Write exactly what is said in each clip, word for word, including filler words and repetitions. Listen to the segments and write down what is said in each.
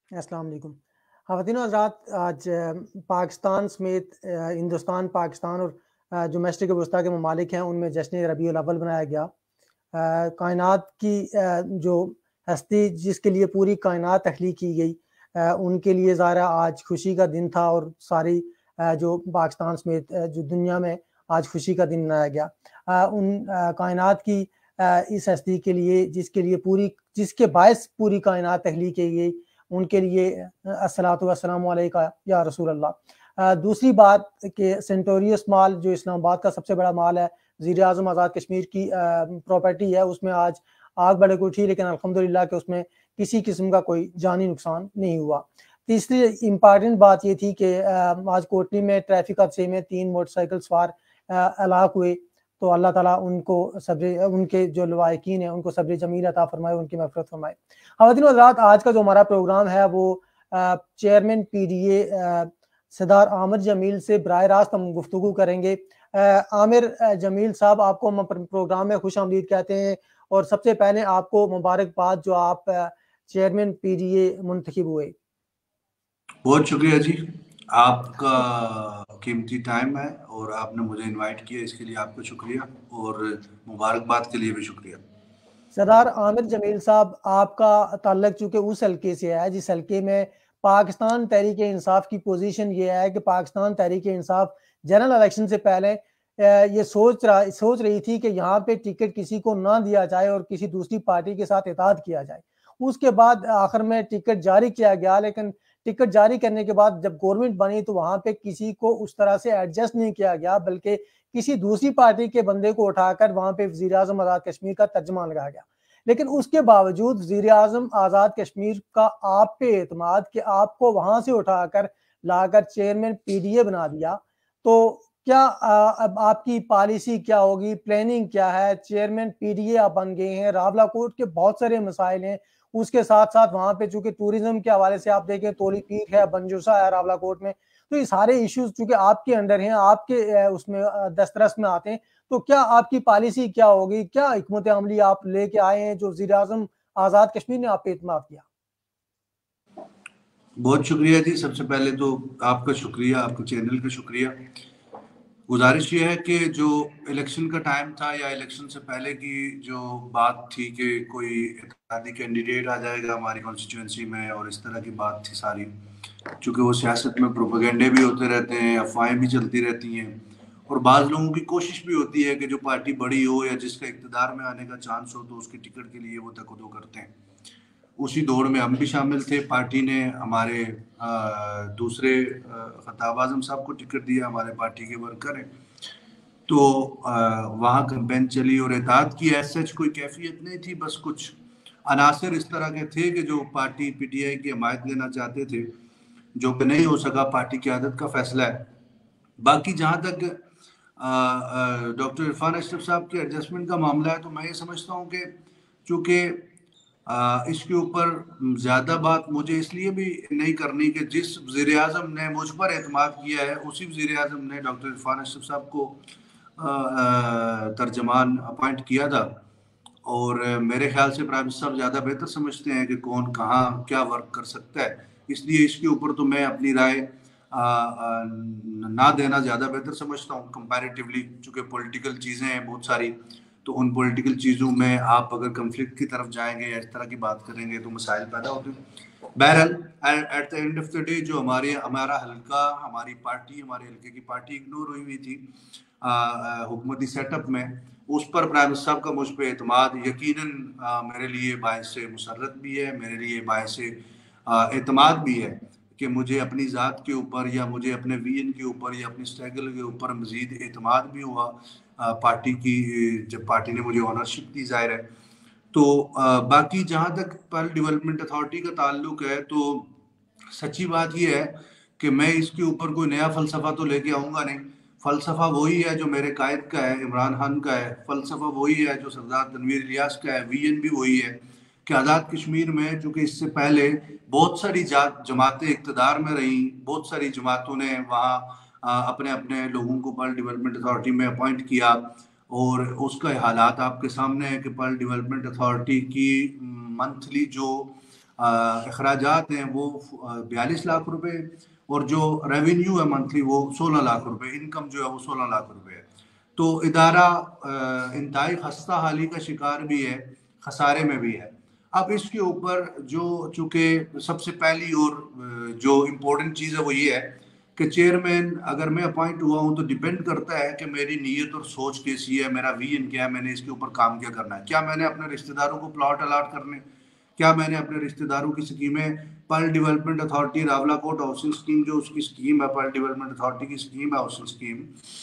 अस्सलाम वालेकुम। ख़वातीन और हज़रात, आज अ, पाकिस्तान समेत अ, हिंदुस्तान, पाकिस्तान और अ, जो मशरिक़ वस्ता के ममालिक हैं, उनमें जश्न रबीउल अव्वल मनाया गया। अ, कायनात की अ, जो हस्ती जिसके लिए पूरी कायनात तख्लीक की गई, अ, उनके लिए ज़ाहिर आज खुशी का दिन था और सारी अ, जो पाकिस्तान समेत अ, जो दुनिया में आज खुशी का दिन मनाया गया। अ, उन अ, कायनात की अ, इस हस्ती के लिए जिसके लिए पूरी जिसके बायस पूरी कायनात तख्लीक की गई, उनके लिए अ, अस्सलातु वस्सलामु अलैका या रसूल अल्लाह। अ, दूसरी बात कि सेंटोरियस मॉल जो इस्लामाबाद का सबसे बड़ा मॉल है, वज़ीर-ए-आज़म आज़ाद कश्मीर की अ, प्रॉपर्टी है, उसमें आज आग भड़क उठी, लेकिन अल्हम्दुलिल्लाह कि उसमें किसी किस्म का कोई जानी नुकसान नहीं हुआ। तीसरी इम्पॉर्टेंट बात ये थी कि अ, आज कोटली में ट्रैफिक हादसे में तीन मोटरसाइकिल सवार अ, हलाक हुए, तो अल्लाह ताला उनको सब्र उनके जो लवाहिकीन हैं, उनको सब्र जमील अता फरमाए, उनकी मग़फ़िरत फरमाए। ख़वातीन और हज़रात, आज का जो हमारा प्रोग्राम है वो अ, चेयरमैन पीडीए अ, सरदार आमिर जमील से बराह रास्त हम गुफ्तगू करेंगे। अ, आमिर अ, जमील साहब, आपको हम प्र प्रोग्राम में खुशामदीद कहते हैं और सबसे पहले आपको मुबारकबाद जो आप अ, चेयरमैन पीडीए मुंतखब हुए। बहुत शुक्रिया जी, आपका कीमती टाइम है और आपने मुझे इनवाइट किया, इसके लिए आपका शुक्रिया और मुबारकबाद के लिए भी शुक्रिया। सरदार आमिर जमील साहब, आपका ताल्लुक चूँकि उस हल्के से है जिस हल्के में पाकिस्तान तहरीक-ए-इंसाफ की पोजीशन ये है कि पाकिस्तान तहरीक-ए-इंसाफ जनरल इलेक्शन से पहले अ, ये सोच रहा सोच रही थी कि यहाँ पे टिकट किसी को ना दिया जाए और किसी दूसरी पार्टी के साथ इत्तेहाद किया जाए। उसके बाद आखिर में टिकट जारी किया गया, लेकिन टिकट जारी करने के बाद जब गवर्नमेंट बनी तो वहाँ पे किसी को उस तरह से एडजस्ट नहीं किया गया, बल्कि किसी दूसरी पार्टी के बंदे को उठाकर वहाँ पे वज़ीर-ए-आज़म आज़ाद कश्मीर का तर्जुमान लगाया गया। लेकिन उसके बावजूद वज़ीर-ए-आज़म आज़ाद कश्मीर का आप पे एतमाद कि आपको वहाँ से उठाकर लाकर चेयरमैन पीडीए बना दिया, तो क्या अ, अब आपकी पॉलिसी क्या होगी, प्लानिंग क्या है? चेयरमैन पीडीए आप बन गए हैं, रावलाकोट के बहुत सारे मसाइल हैं, उसके साथ-साथ वहाँ पे चूँकि टूरिज़्म के हवाले से आप देखें, तोली पीर है, बनजूसा है रावलाकोट में, तो ये सारे इश्यूज़ चूँकि आपके अंडर हैं, आपके अ, उसमें अ, दस्तरस में आते हैं, तो क्या आपकी पॉलिसी क्या होगी? क्या हिकमत अमली आप लेके आए हैं जो वज़ीर-ए-आज़म आज़ाद कश्मीर ने आप पे एतमाद किया? बहुत शुक्रिया जी, सबसे पहले तो आपका शुक्रिया, आपके चैनल का शुक्रिया। गुज़ारिश ये है कि जो इलेक्शन का टाइम था या इलेक्शन से पहले की जो बात थी कि कोई इत्तेहादी कैंडिडेट आ जाएगा हमारी कॉन्स्टिट्यूंसी में और इस तरह की बात थी सारी, चूँकि वो सियासत में प्रोपेगेंडे भी होते रहते हैं, अफ़वाहें भी चलती रहती हैं और बाज़ लोगों की कोशिश भी होती है कि जो पार्टी बड़ी हो या जिसका इक़्तिदार में आने का चांस हो, तो उसकी टिकट के लिए वो तकदो करते हैं। उसी दौड़ में हम भी शामिल थे। पार्टी ने हमारे अ, दूसरे अ, ख़त्ताब आज़म साहब को टिकट दिया, हमारे पार्टी के वर्कर हैं। तो अ, वहाँ कैंपेन चली और इत्तेहाद की एज़ सच कोई कैफ़ियत नहीं थी, बस कुछ अनासिर इस तरह के थे कि जो पार्टी पीटीआई की हमायत लेना चाहते थे, जो कि नहीं हो सका, पार्टी क़यादत का फ़ैसला है। बाकी जहाँ तक अ अ, डॉक्टर इरफ़ान अशरफ साहब के एडजस्टमेंट का मामला है, तो मैं ये समझता हूँ कि चूँकि अ, इसके ऊपर ज़्यादा बात मुझे इसलिए भी नहीं करनी कि जिस वज़ीर-ए-आज़म ने मुझ पर एतमाद किया है, उसी वज़ीर-ए-आज़म ने डॉक्टर इरफ़ान अशरफ साहब को अ अ, तर्जुमान अपॉइंट किया था और मेरे ख़्याल से प्राइम मिनिस्टर साहब ज़्यादा बेहतर समझते हैं कि कौन कहाँ क्या वर्क कर सकता है। इसलिए इसके ऊपर तो मैं अपनी राय अ अ, ना देना ज़्यादा बेहतर समझता हूँ कंपैरेटिवली, चूँकि पॉलिटिकल चीज़ें हैं बहुत सारी, तो उन पॉलिटिकल चीज़ों में आप अगर कॉन्फ्लिक्ट की तरफ जाएँगे या इस तरह की बात करेंगे तो मसाइल पैदा होते हैं। बहरहाल at at the end of the day जो हमारे हमारा हल्का, हमारी पार्टी, हमारे हल्के की पार्टी इग्नोर हुई हुई थी अ अ, हुकूमती सेटअप में, उस पर प्राइम मिनिस्टर साहब का मुझ पे एतमाद यकीनन अ, मेरे लिए बाइस मुसर्रत भी है, मेरे लिए बाइस अ, एतमाद भी है कि मुझे अपनी ज़ात के ऊपर या मुझे अपने विज़न के ऊपर या अपनी स्ट्रगल के ऊपर मज़ीद एतमाद भी हुआ अ, पार्टी की, जब पार्टी ने मुझे ओनरशिप दी, ज़ाहिर है। तो अ, बाकी जहाँ तक पर्ल डेवलपमेंट अथॉरिटी का ताल्लुक है, तो सच्ची बात ये है कि मैं इसके ऊपर कोई नया फ़लसफ़ा तो लेके आऊँगा नहीं। फ़लसफ़ा वही है जो मेरे कायद का है, इमरान खान का है। फ़लसफ़ा वही है जो सरदार तनवीर इलियास का है। विज़न भी वही है कि आज़ाद कश्मीर में, चूँकि इससे पहले बहुत सारी जात जमातें इक़्तिदार में रहीं, बहुत सारी जमातों ने वहाँ अ, अपने-अपने लोगों को पर्ल डेवलपमेंट अथॉरिटी में अपॉइंट किया और उसका हालात आपके सामने है कि पर्ल डेवलपमेंट अथॉरिटी की मंथली जो अखराजात हैं वो बयालीस लाख रुपए, और जो रेवेन्यू है मंथली वो सोलह लाख रुपए, इनकम जो है वो सोलह लाख रुपए है। तो इदारा इंतहाई खस्ता हाली का शिकार भी है, खसारे में भी है। अब इसके ऊपर जो चूंकि सबसे पहली और जो इम्पोर्टेंट चीज़ है वो ये है कि चेयरमैन अगर मैं अपॉइंट हुआ हूं तो डिपेंड करता है कि मेरी नीयत और सोच कैसी है, मेरा विजन क्या है, मैंने इसके ऊपर काम क्या करना है। क्या मैंने अपने रिश्तेदारों को प्लॉट अलाट करने, क्या मैंने अपने रिश्तेदारों की स्कीमें, Pearl Development Authority Rawalakot housing scheme जो उसकी स्कीम है, पर्ल डेवलपमेंट अथॉरिटी की स्कीम है हाउसिंग स्कीम,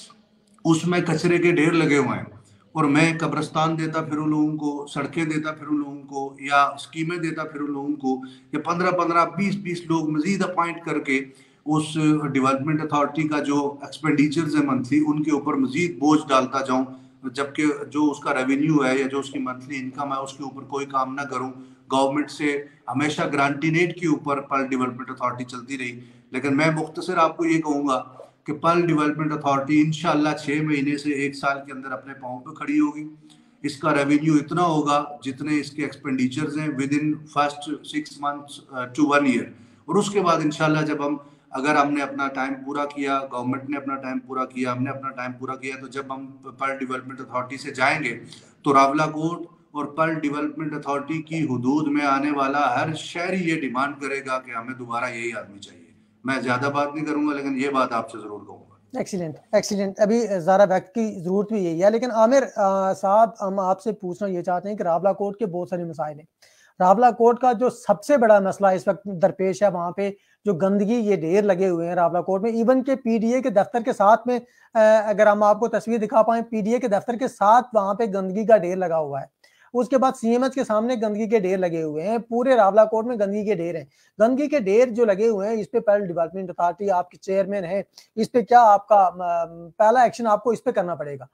उसमें कचरे के ढेर लगे हुए हैं और मैं कब्रिस्तान देता फिरूं लोगों को, सड़कें देता फिरूं लोगों को, या स्कीमें देता फिरूं लोगों को, या पंद्रह पंद्रह बीस बीस लोग मजीद अपॉइंट करके उस डेवलपमेंट अथॉरिटी का जो एक्सपेंडिचर्स है मंथली उनके ऊपर मजीद बोझ डालता जाऊं, जबकि जो उसका रेवेन्यू है या जो उसकी मंथली इनकम है उसके ऊपर कोई काम ना करूं। गवर्नमेंट से हमेशा ग्रांटीनेट के ऊपर पर्ल डेवलपमेंट अथॉरिटी चलती रही, लेकिन मैं मुख्तसर आपको ये कहूंगा कि पर्ल डेवलपमेंट अथॉरिटी इंशाल्लाह छह महीने से एक साल के अंदर अपने पांव पे खड़ी होगी। इसका रेवेन्यू इतना होगा जितने इसके एक्सपेंडिचर्स हैं within first six months to one year, और उसके बाद इंशाल्लाह जब हम, अगर हमने अपना टाइम पूरा किया, गवर्नमेंट ने अपना टाइम पूरा किया, हमने अपना टाइम पूरा किया, तो जब हम पर्ल डेवलपमेंट अथॉरिटी से जाएंगे तो रावलाकोट और पर्ल डेवलपमेंट अथॉरिटी की हुदूद में आने वाला हर शहरी ये डिमांड करेगा कि हमें दोबारा यही आदमी चाहिए। मैं ज्यादा बात नहीं करूंगा, लेकिन ये बात आपसे जरूर कहूंगा। Excellent excellent. अभी ज़रा वक्त की ज़रूरत भी यही है, लेकिन आमिर साहब हम आपसे पूछना ये चाहते हैं कि रावलाकोट के बहुत सारे मसाइल हैं। रावलाकोट का जो सबसे बड़ा मसला इस वक्त दरपेश है, वहाँ पे जो गंदगी ये ढेर लगे हुए हैं रावलाकोट में, इवन के पीडीए के दफ्तर के साथ में, अगर हम आपको तस्वीर दिखा पाए, पीडीए के दफ्तर के साथ वहाँ पे गंदगी का ढेर लगा हुआ है। उसके बाद सीएमएच के सामने गंदगी के ढेर लगे हुए हैं, पूरे रावलाकोट में गंदगी के ढेर हैं। गंदगी के ढेर जो लगे हुए हैं, इस पे पर्ल डेवलपमेंट अथॉरिटी, आपके चेयरमैन है, इस पे क्या आपका पहला एक्शन आपको इस पे करना पड़ेगा?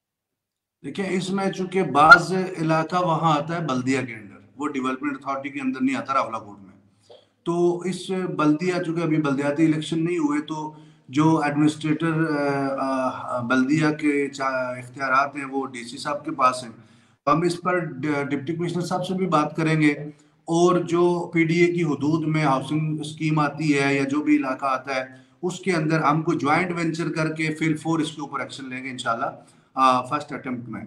देखिए, इसमें चूंकि बाज इलाका वहां आता है बल्दिया के अंदर, वो डेवलपमेंट अथॉरिटी के अंदर नहीं आता रावलाकोट में। तो इस बल्दिया, चूंकि अभी बल्दियाती इलेक्शन नहीं हुए, तो जो एडमिनिस्ट्रेटर बल्दिया के इख्तियारात हैं वो डीसी साहब के पास हैं। हम इस पर डिप्टी कमिश्नर साहब से भी बात करेंगे, और जो पीडीए की हुदूद में हाउसिंग स्कीम आती है या जो भी इलाका आता है उसके अंदर हमको ज्वाइंट वेंचर करके फिर फोर इसके ऊपर एक्शन लेंगे इंशाल्लाह फर्स्ट अटेम्प्ट में।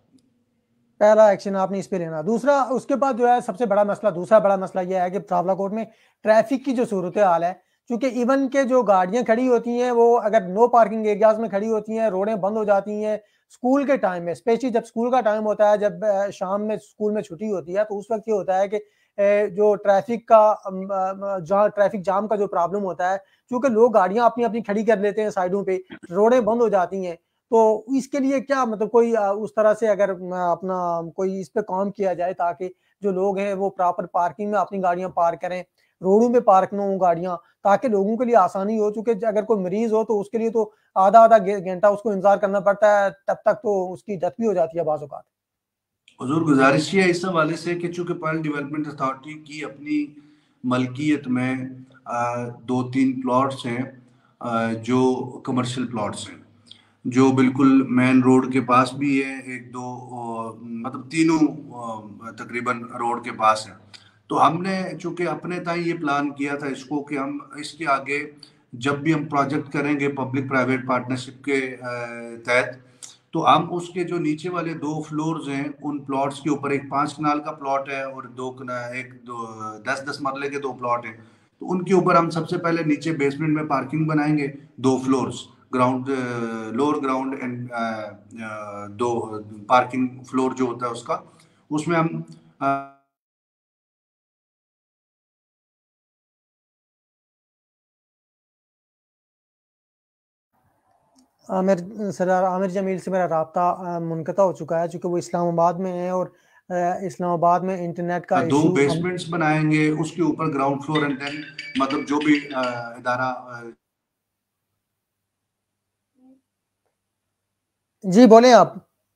पहला एक्शन आपने इस पे लेना। दूसरा, उसके बाद जो है सबसे बड़ा मसला, दूसरा बड़ा मसला यह है कि रावलाकोट में ट्रैफिक की जो सूरत हाल है, क्योंकि इवन के जो गाड़ियां खड़ी होती हैं वो अगर नो पार्किंग एरियाज में खड़ी होती हैं, रोडें बंद हो जाती हैं स्कूल के टाइम में, स्पेशली जब स्कूल का टाइम होता है, जब शाम में स्कूल में छुट्टी होती है, तो उस वक्त ये होता है कि जो ट्रैफिक का जहाँ ट्रैफिक जाम का जो प्रॉब्लम होता है, क्योंकि लोग गाड़ियां अपनी अपनी खड़ी कर लेते हैं साइडों पे, रोडें बंद हो जाती हैं। तो इसके लिए क्या मतलब कोई उस तरह से अगर अपना कोई इस पे काम किया जाए ताकि जो लोग हैं वो प्रॉपर पार्किंग में अपनी गाड़ियां पार्क करें, रोडों में पार्क न हो गाड़ियां, ताकि लोगों के लिए आसानी हो। चूंकि अगर कोई मरीज हो तो उसके लिए तो आधा आधा घंटा उसको इंतजार करना पड़ता है, तब तक तो उसकी डेथ भी हो जाती है बाज़ औक़ात। हुजूर, गुजारिश ये है इस हवाले से कि चूंकि पर्ल डेवलपमेंट अथॉरिटी की अपनी मलकियत में आ, दो तीन प्लॉट्स हैं, आ, जो कमर्शियल प्लॉट्स हैं, जो बिल्कुल मेन रोड के पास भी है, एक दो आ, मतलब तीनों तकरीबन रोड के पास है। तो हमने चूंकि अपने ताई ये प्लान किया था इसको कि हम इसके आगे जब भी हम प्रोजेक्ट करेंगे पब्लिक प्राइवेट पार्टनरशिप के तहत, तो हम उसके जो नीचे वाले दो फ्लोर्स हैं उन प्लॉट्स के ऊपर, एक पांच कनाल का प्लॉट है और दो एक दो दस दस मरले के दो प्लॉट हैं, तो उनके ऊपर हम सबसे पहले नीचे बेसमेंट में पार्किंग बनाएंगे, दो floors, ground lower ground and दो पार्किंग फ्लोर जो होता है उसका, उसमें हम आ, आमिर सरदार आमिर जमील से मेरा राब्ता मुनक़ता हो चुका है, चूँकि वो इस्लामाबाद में है और इस्लामाबाद में इंटरनेट का दो इशू। बेसमेंट्स बनाएंगे, उसके ऊपर ग्राउंड फ्लोर एंड देन मतलब जो भी इदारा। जी बोलें आप।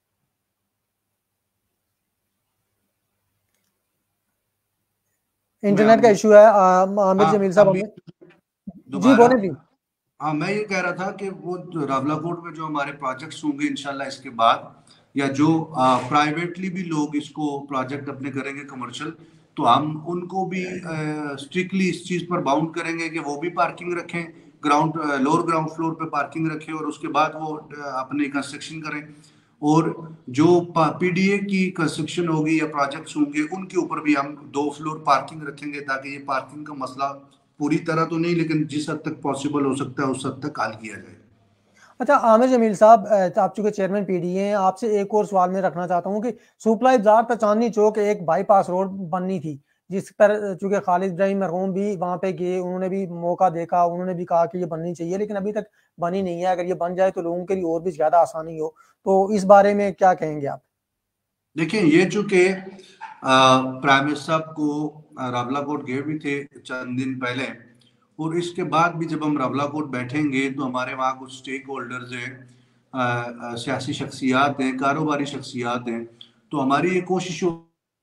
इंटरनेट का इशू है आमिर जमील साहब। जी बोलें प्लीज। हाँ, मैं ये कह रहा था कि वो रावलाकोट में जो हमारे प्रोजेक्ट्स होंगे इंशाल्लाह इसके बाद, या जो प्राइवेटली भी लोग इसको प्रोजेक्ट अपने करेंगे कमर्शियल, तो हम उनको भी स्ट्रिक्टली इस चीज़ पर बाउंड करेंगे कि वो भी पार्किंग रखें, ग्राउंड लोअर ग्राउंड फ्लोर पे पार्किंग रखें और उसके बाद वो अपने कंस्ट्रक्शन करें। और जो पीडीए की कंस्ट्रक्शन होगी या प्रोजेक्ट्स होंगे उनके ऊपर भी हम दो फ्लोर पार्किंग रखेंगे, ताकि ये पार्किंग का मसला पूरी तरह तो नहीं लेकिन जिस हद तक पॉसिबल हो सकता है उस हद तक हल किया जाए। अच्छा आमिर जमील साहब, आप चूंकि चेयरमैन पीडीए हैं, आपसे एक और सवाल मैं रखना चाहता हूँ कि सुपलाई बाजार तक चांदनी चौक एक बाईपास रोड बननी थी, जिस पर चूंकि खालिद इब्राहिम मरहूम भी वहां पे गए, उन्होंने भी मौका देखा, उन्होंने भी कहा कि ये बननी चाहिए, लेकिन अभी तक बनी नहीं है। अगर ये बन जाए तो लोगों के लिए और भी ज्यादा आसानी हो, तो इस बारे में क्या कहेंगे आप? देखिए, ये चूंकि प्राइम मिनिस्टर साहब को रावलाकोट गए भी थे चंद दिन पहले, और इसके बाद भी जब हम रावलाकोट बैठेंगे तो हमारे वहाँ कुछ स्टेक होल्डर्स हैं, सियासी शख्सियात हैं, कारोबारी शख्सियात हैं, तो हमारी ये कोशिश हो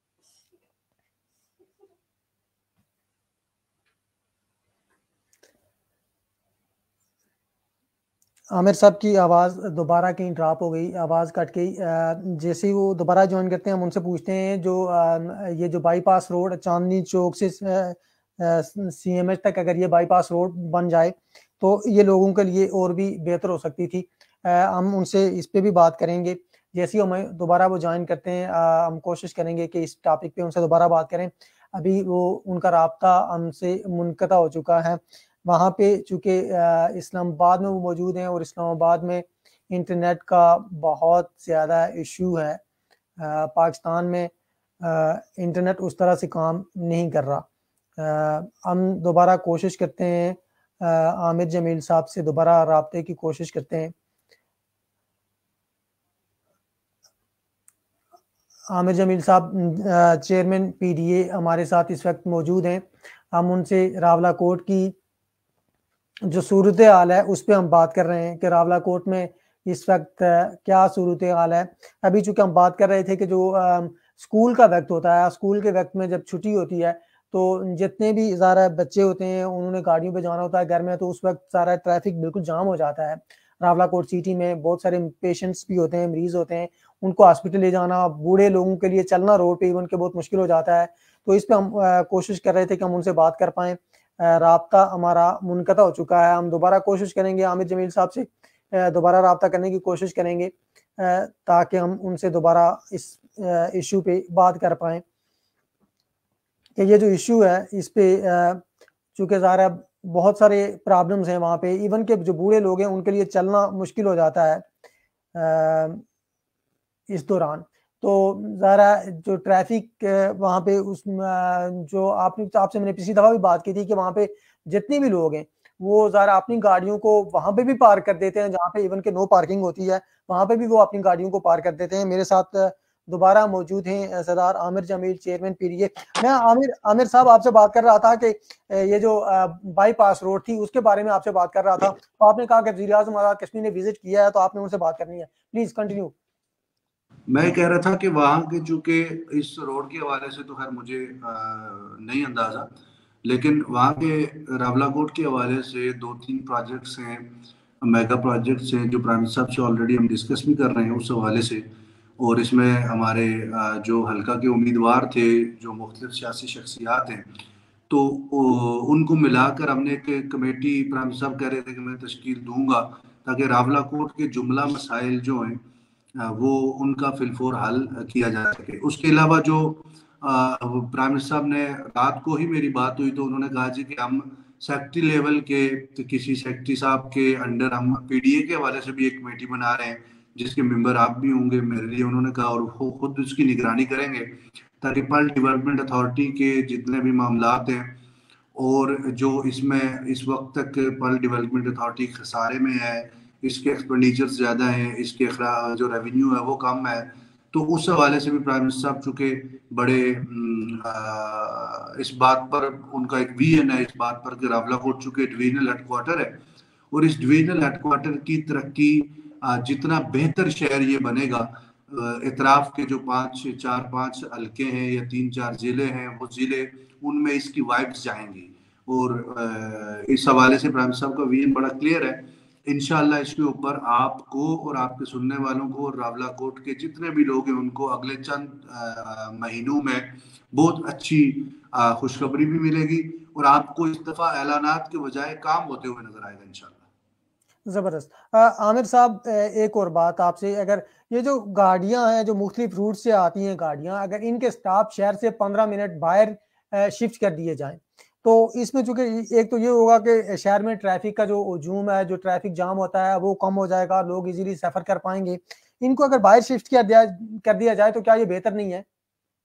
आमिर साहब की आवाज़ दोबारा कहीं ड्रॉप हो गई, आवाज़ कट गई। जैसे ही वो दोबारा ज्वाइन करते हैं हम उनसे पूछते हैं जो ये जो बाईपास रोड चांदनी चौक से सीएमएच तक अगर ये बाईपास रोड बन जाए तो ये लोगों के लिए और भी बेहतर हो सकती थी। हम उनसे इस पे भी बात करेंगे। जैसे ही हमें दोबारा वो ज्वाइन करते हैं हम कोशिश करेंगे कि इस टॉपिक पे उनसे दोबारा बात करें। अभी वो उनका राब्ता हमसे मुनक़ता हो चुका है। वहाँ पे चूँकि इस्लामाबाद में वो मौजूद हैं और इस्लामाबाद में इंटरनेट का बहुत ज़्यादा इशू है। पाकिस्तान में इंटरनेट उस तरह से काम नहीं कर रहा। हम दोबारा कोशिश करते हैं आमिर जमील साहब से दोबारा राब्ते की कोशिश करते हैं। आमिर जमील साहब चेयरमैन पीडीए हमारे साथ इस वक्त मौजूद हैं। हम उनसे रावलाकोट की जो सूरत हाल है उस पर हम बात कर रहे हैं कि रावलाकोट में इस वक्त क्या सूरत हाल है। अभी चूंकि हम बात कर रहे थे कि जो आ, स्कूल का वक्त होता है, स्कूल के वक्त में जब छुट्टी होती है तो जितने भी ज़्यादा बच्चे होते हैं उन्होंने गाड़ियों पे जाना होता है घर में, तो उस वक्त सारा ट्रैफिक बिल्कुल जाम हो जाता है। रावलाकोट सिटी में बहुत सारे पेशेंट्स भी होते हैं, मरीज होते हैं, उनको हॉस्पिटल ले जाना, बूढ़े लोगों के लिए चलना रोड पे इवन के बहुत मुश्किल हो जाता है। तो इस पर हम आ, कोशिश कर रहे थे कि हम उनसे बात कर पाएँ। राब्ता हमारा मुनक़ता हो चुका है। हम दोबारा कोशिश करेंगे आमिर जमील साहब से दोबारा राब्ता करने की कोशिश करेंगे ताकि हम उनसे दोबारा इस इशू पे बात कर पाएँ कि ये जो इशू है इस पे चूँकि ज़ाहिर है बहुत सारे प्रॉब्लम्स हैं वहाँ पे, इवन के जो बूढ़े लोग हैं उनके लिए चलना मुश्किल हो जाता है इस दौरान। तो ज़रा जो ट्रैफिक वहाँ पे उस जो आपने आपसे मैंने पिछली दफ़ा भी बात की थी कि वहाँ पे जितने भी लोग हैं वो ज़रा अपनी गाड़ियों को वहाँ पे भी पार्क कर देते हैं, जहाँ पे इवन के नो पार्किंग होती है वहाँ पे भी वो अपनी गाड़ियों को पार्क कर देते हैं। मेरे साथ दोबारा मौजूद हैं सरदार आमिर जमील चेयरमैन पीडीए। मैं आमिर आमिर साहब आपसे बात कर रहा था कि ये जो बाईपास रोड थी उसके बारे में आपसे बात कर रहा था, तो आपने कहा कि वज़ीर आज़म आज़ाद कश्मीर ने विजिट किया है तो आपने उनसे बात करनी है। Please continue. मैं कह रहा था कि वहाँ के चूंकि इस रोड के हवाले से तो खैर मुझे नहीं अंदाज़ा, लेकिन वहाँ के रावलाकोट के हवाले से दो तीन प्रोजेक्ट्स हैं, मेगा प्रोजेक्ट्स हैं जो प्राइम मिनिस्टर साहब से ऑलरेडी हम डिस्कस भी कर रहे हैं उस हवाले से। और इसमें हमारे जो हल्का के उम्मीदवार थे, जो मुख्तलिफ सियासी शख्सियात हैं, तो उनको मिलाकर हमने एक कमेटी प्राइम मिनिस्टर साहब कह रहे थे कि मैं तश्कील दूंगा ताकि रावलाकोट के जुमला मसाइल जो हैं वो उनका फिलफोर हल किया जा सके। उसके अलावा जो प्राइम मिनिस्टर साहब ने रात को ही मेरी बात हुई तो उन्होंने कहा जी कि हम सेक्रेटरी लेवल के तो किसी सेक्रेटरी साहब के अंडर हम पीडीए के हवाले से भी एक कमेटी बना रहे हैं जिसके मेंबर आप भी होंगे मेरे लिए, उन्होंने कहा, और वो खुद उसकी निगरानी करेंगे ताकि पर्ल डेवलपमेंट अथॉरिटी के जितने भी मामलात हैं और जो इसमें इस वक्त तक पर्ल डेवलपमेंट अथॉरिटी खसारे में है, इसके एक्सपेंडिचर ज़्यादा हैं, इसके जो रेवेन्यू है वो कम है, तो उस हवाले से भी प्राइम मिनिस्टर साहब चूँकि बड़े आ, इस बात पर उनका एक विजन है इस बात पर कि रावलाकोट चूँकि डिवीजनल हेडक्वार्टर है और इस डिवीजनल हेडक्वार्टर की तरक्की जितना बेहतर शहर ये बनेगा, इतराफ के जो पाँच चार पाँच हल्के हैं या तीन चार ज़िले हैं वो ज़िले उनमें इसकी वाइब्स जाएंगी। और इस हवाले से प्राइम मिनिस्टर साहब का विजन बड़ा क्लियर है इंशाल्लाह इसके ऊपर आपको और आपके सुनने वालों को और रावलाकोट के जितने भी लोग हैं उनको अगले चंद महीनों में बहुत अच्छी आ, खुशखबरी भी मिलेगी और आपको इस दफा ऐलानात के बजाय काम होते हुए नजर आएगा इंशाल्लाह। जबरदस्त। आमिर साहब, एक और बात आपसे, अगर ये जो गाड़ियां हैं जो मुख्तलिफ रूट से आती हैं गाड़ियां, अगर इनके स्टॉप शहर से पंद्रह मिनट बाहर शिफ्ट कर दिए जाएं तो इसमें चूंकि एक तो ये होगा कि शहर में ट्रैफिक का जो हजूम है, जो ट्रैफिक जाम होता है वो कम हो जाएगा, लोग इजीली सफर कर पाएंगे। इनको अगर बाहर शिफ्ट किया दिया कर दिया जाए तो क्या ये बेहतर नहीं है?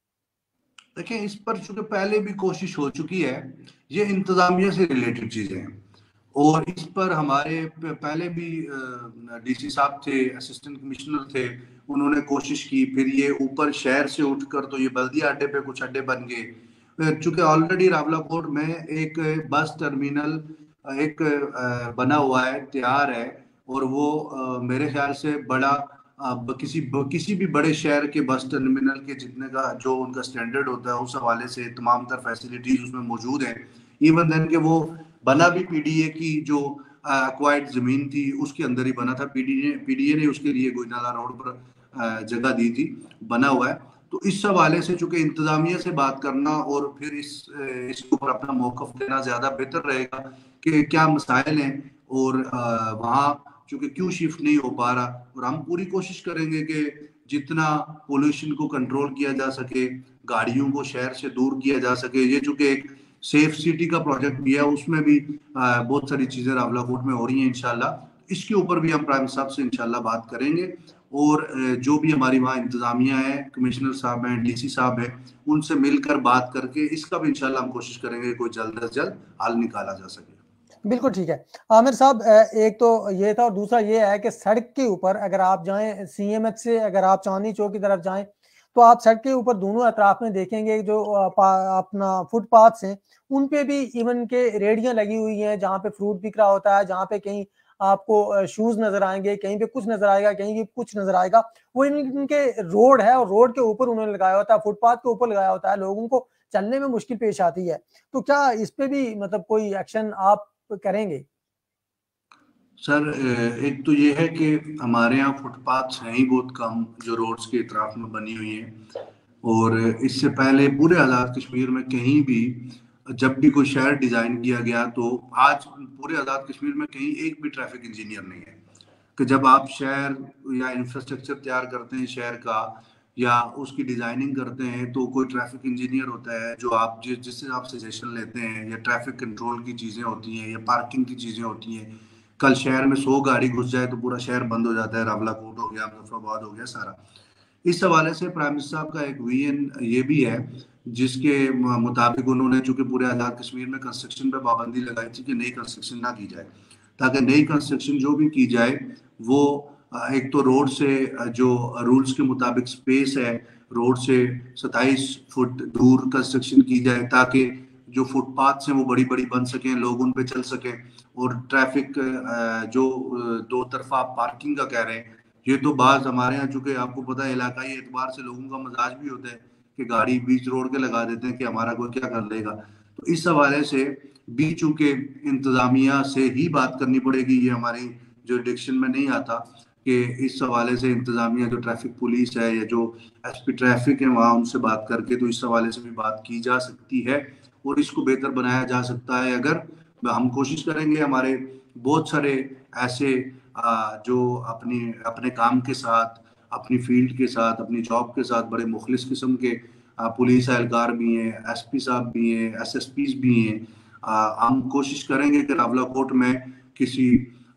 देखिए, इस पर चूंकि पहले भी कोशिश हो चुकी है, ये इंतजामिया से रिलेटेड चीजें हैं और इस पर हमारे पहले भी डीसी साहब थे, असिस्टेंट कमिश्नर थे, उन्होंने कोशिश की, फिर ये ऊपर शहर से उठकर तो ये बल्दिया अड्डे पे कुछ अड्डे बन गए। चूंकि ऑलरेडी रावलाकोट में एक बस टर्मिनल एक बना हुआ है, तैयार है, और वो मेरे ख्याल से बड़ा किसी किसी भी बड़े शहर के बस टर्मिनल के जितने का जो उनका स्टैंडर्ड होता है उस हवाले से तमाम तर फैसिलिटीज उसमें मौजूद हैं। इवन देन के वो बना भी पीडीए की जो एक्वायर्ड जमीन थी उसके अंदर ही बना था। पीडीए पीडीए ने उसके लिए गोईनाला रोड पर जगह दी थी, बना हुआ है। तो इस हवाले से चूंकि इंतजामिया से बात करना और फिर इस इसके ऊपर अपना मौकफ लेना ज्यादा बेहतर रहेगा कि क्या मसाइल हैं और वहाँ चूंकि क्यों शिफ्ट नहीं हो पा रहा, और हम पूरी कोशिश करेंगे कि जितना पोल्यूशन को कंट्रोल किया जा सके, गाड़ियों को शहर से दूर किया जा सके। ये चूंकि एक सेफ सिटी का प्रोजेक्ट भी है, उसमें भी आ, बहुत सारी चीजें रावलाकोट में हो रही हैं इंशाल्लाह। इसके ऊपर भी हम प्राइम साहब से इंशाल्लाह बात करेंगे और जो भी हमारी वहाँ इंतजामिया है, कमिश्नर साहब हैं, डीसी साहब हैं, उनसे मिलकर बात करके इसका भी इंशाल्लाह हम कोशिश करेंगे कोई जल्द अज जल्द हल निकाला जा सके। बिल्कुल ठीक है आमिर साहब, एक तो ये था और दूसरा ये है कि सड़क के ऊपर अगर आप जाएं सीएमएच से, अगर आप चांदनी चौक की तरफ जाएं तो आप सड़क के ऊपर दोनों अतराफ में देखेंगे जो अपना फुटपाथ हैं उन पे भी इवन के रेडियां लगी हुई हैं जहाँ पे फ्रूट बिक रहा होता है, जहाँ पे कहीं आपको शूज नजर आएंगे, कहीं पे कुछ नजर आएगा, कहीं पे कुछ नजर आएगा। वो इनके रोड है और रोड के ऊपर उन्होंने लगाया होता है, फुटपाथ के ऊपर लगाया होता है, लोगों को चलने में मुश्किल पेश आती है। तो क्या इस पे भी मतलब कोई एक्शन आप करेंगे? सर, एक तो ये है कि हमारे यहाँ फुटपाथ हैं ही बहुत कम जो रोड्स के इतराफ में बनी हुई हैं, और इससे पहले पूरे आज़ाद कश्मीर में कहीं भी जब भी कोई शहर डिज़ाइन किया गया तो आज पूरे आज़ाद कश्मीर में कहीं एक भी ट्रैफिक इंजीनियर नहीं है। कि जब आप शहर या इंफ्रास्ट्रक्चर तैयार करते हैं शहर का या उसकी डिज़ाइनिंग करते हैं तो कोई ट्रैफिक इंजीनियर होता है जो आप जिस जिससे आप सजेशन लेते हैं, या ट्रैफिक कंट्रोल की चीज़ें होती हैं या पार्किंग की चीज़ें होती हैं। कल शहर में सौ गाड़ी घुस जाए तो पूरा शहर बंद हो जाता है, रावलाकोट हो गया, मुजफ्फराबाद हो गया सारा। इस हवाले से प्राइम मिनिस्टर साहब का एक विजन ये भी है जिसके मुताबिक उन्होंने चूंकि पूरे आज़ाद कश्मीर में कंस्ट्रक्शन पे पाबंदी लगाई थी कि नई कंस्ट्रक्शन ना की जाए, ताकि नई कंस्ट्रक्शन जो भी की जाए वो एक तो रोड से जो रूल्स के मुताबिक स्पेस है रोड से सत्ताईस फुट दूर कंस्ट्रक्शन की जाए, ताकि जो फुटपाथ हैं वो बड़ी बड़ी बन सकें, लोग उन पे चल सकें। और ट्रैफिक जो दो तरफा पार्किंग का कह रहे हैं, ये तो बाज हमारे यहाँ चूंकि आपको पता है इलाकाई एतबार से लोगों का मजाज भी होता है कि गाड़ी बीच रोड के लगा देते हैं कि हमारा कोई क्या कर लेगा। तो इस हवाले से भी चूंकि इंतजामिया से ही बात करनी पड़ेगी, ये हमारी जुरिडिक्शन में नहीं आता कि इस हवाले से इंतजामिया जो ट्रैफिक पुलिस है या जो एसपी ट्रैफिक है वहाँ उनसे बात करके तो इस हवाले से भी बात की जा सकती है और इसको बेहतर बनाया जा सकता है। अगर हम कोशिश करेंगे, हमारे बहुत सारे ऐसे जो अपनी अपने काम के साथ, अपनी फील्ड के साथ, अपनी जॉब के साथ बड़े मुखलिस किस्म के पुलिस एहलकार भी हैं, एसपी साहब भी हैं, एसएसपीज भी हैं। हम कोशिश करेंगे कि रावलाकोट में किसी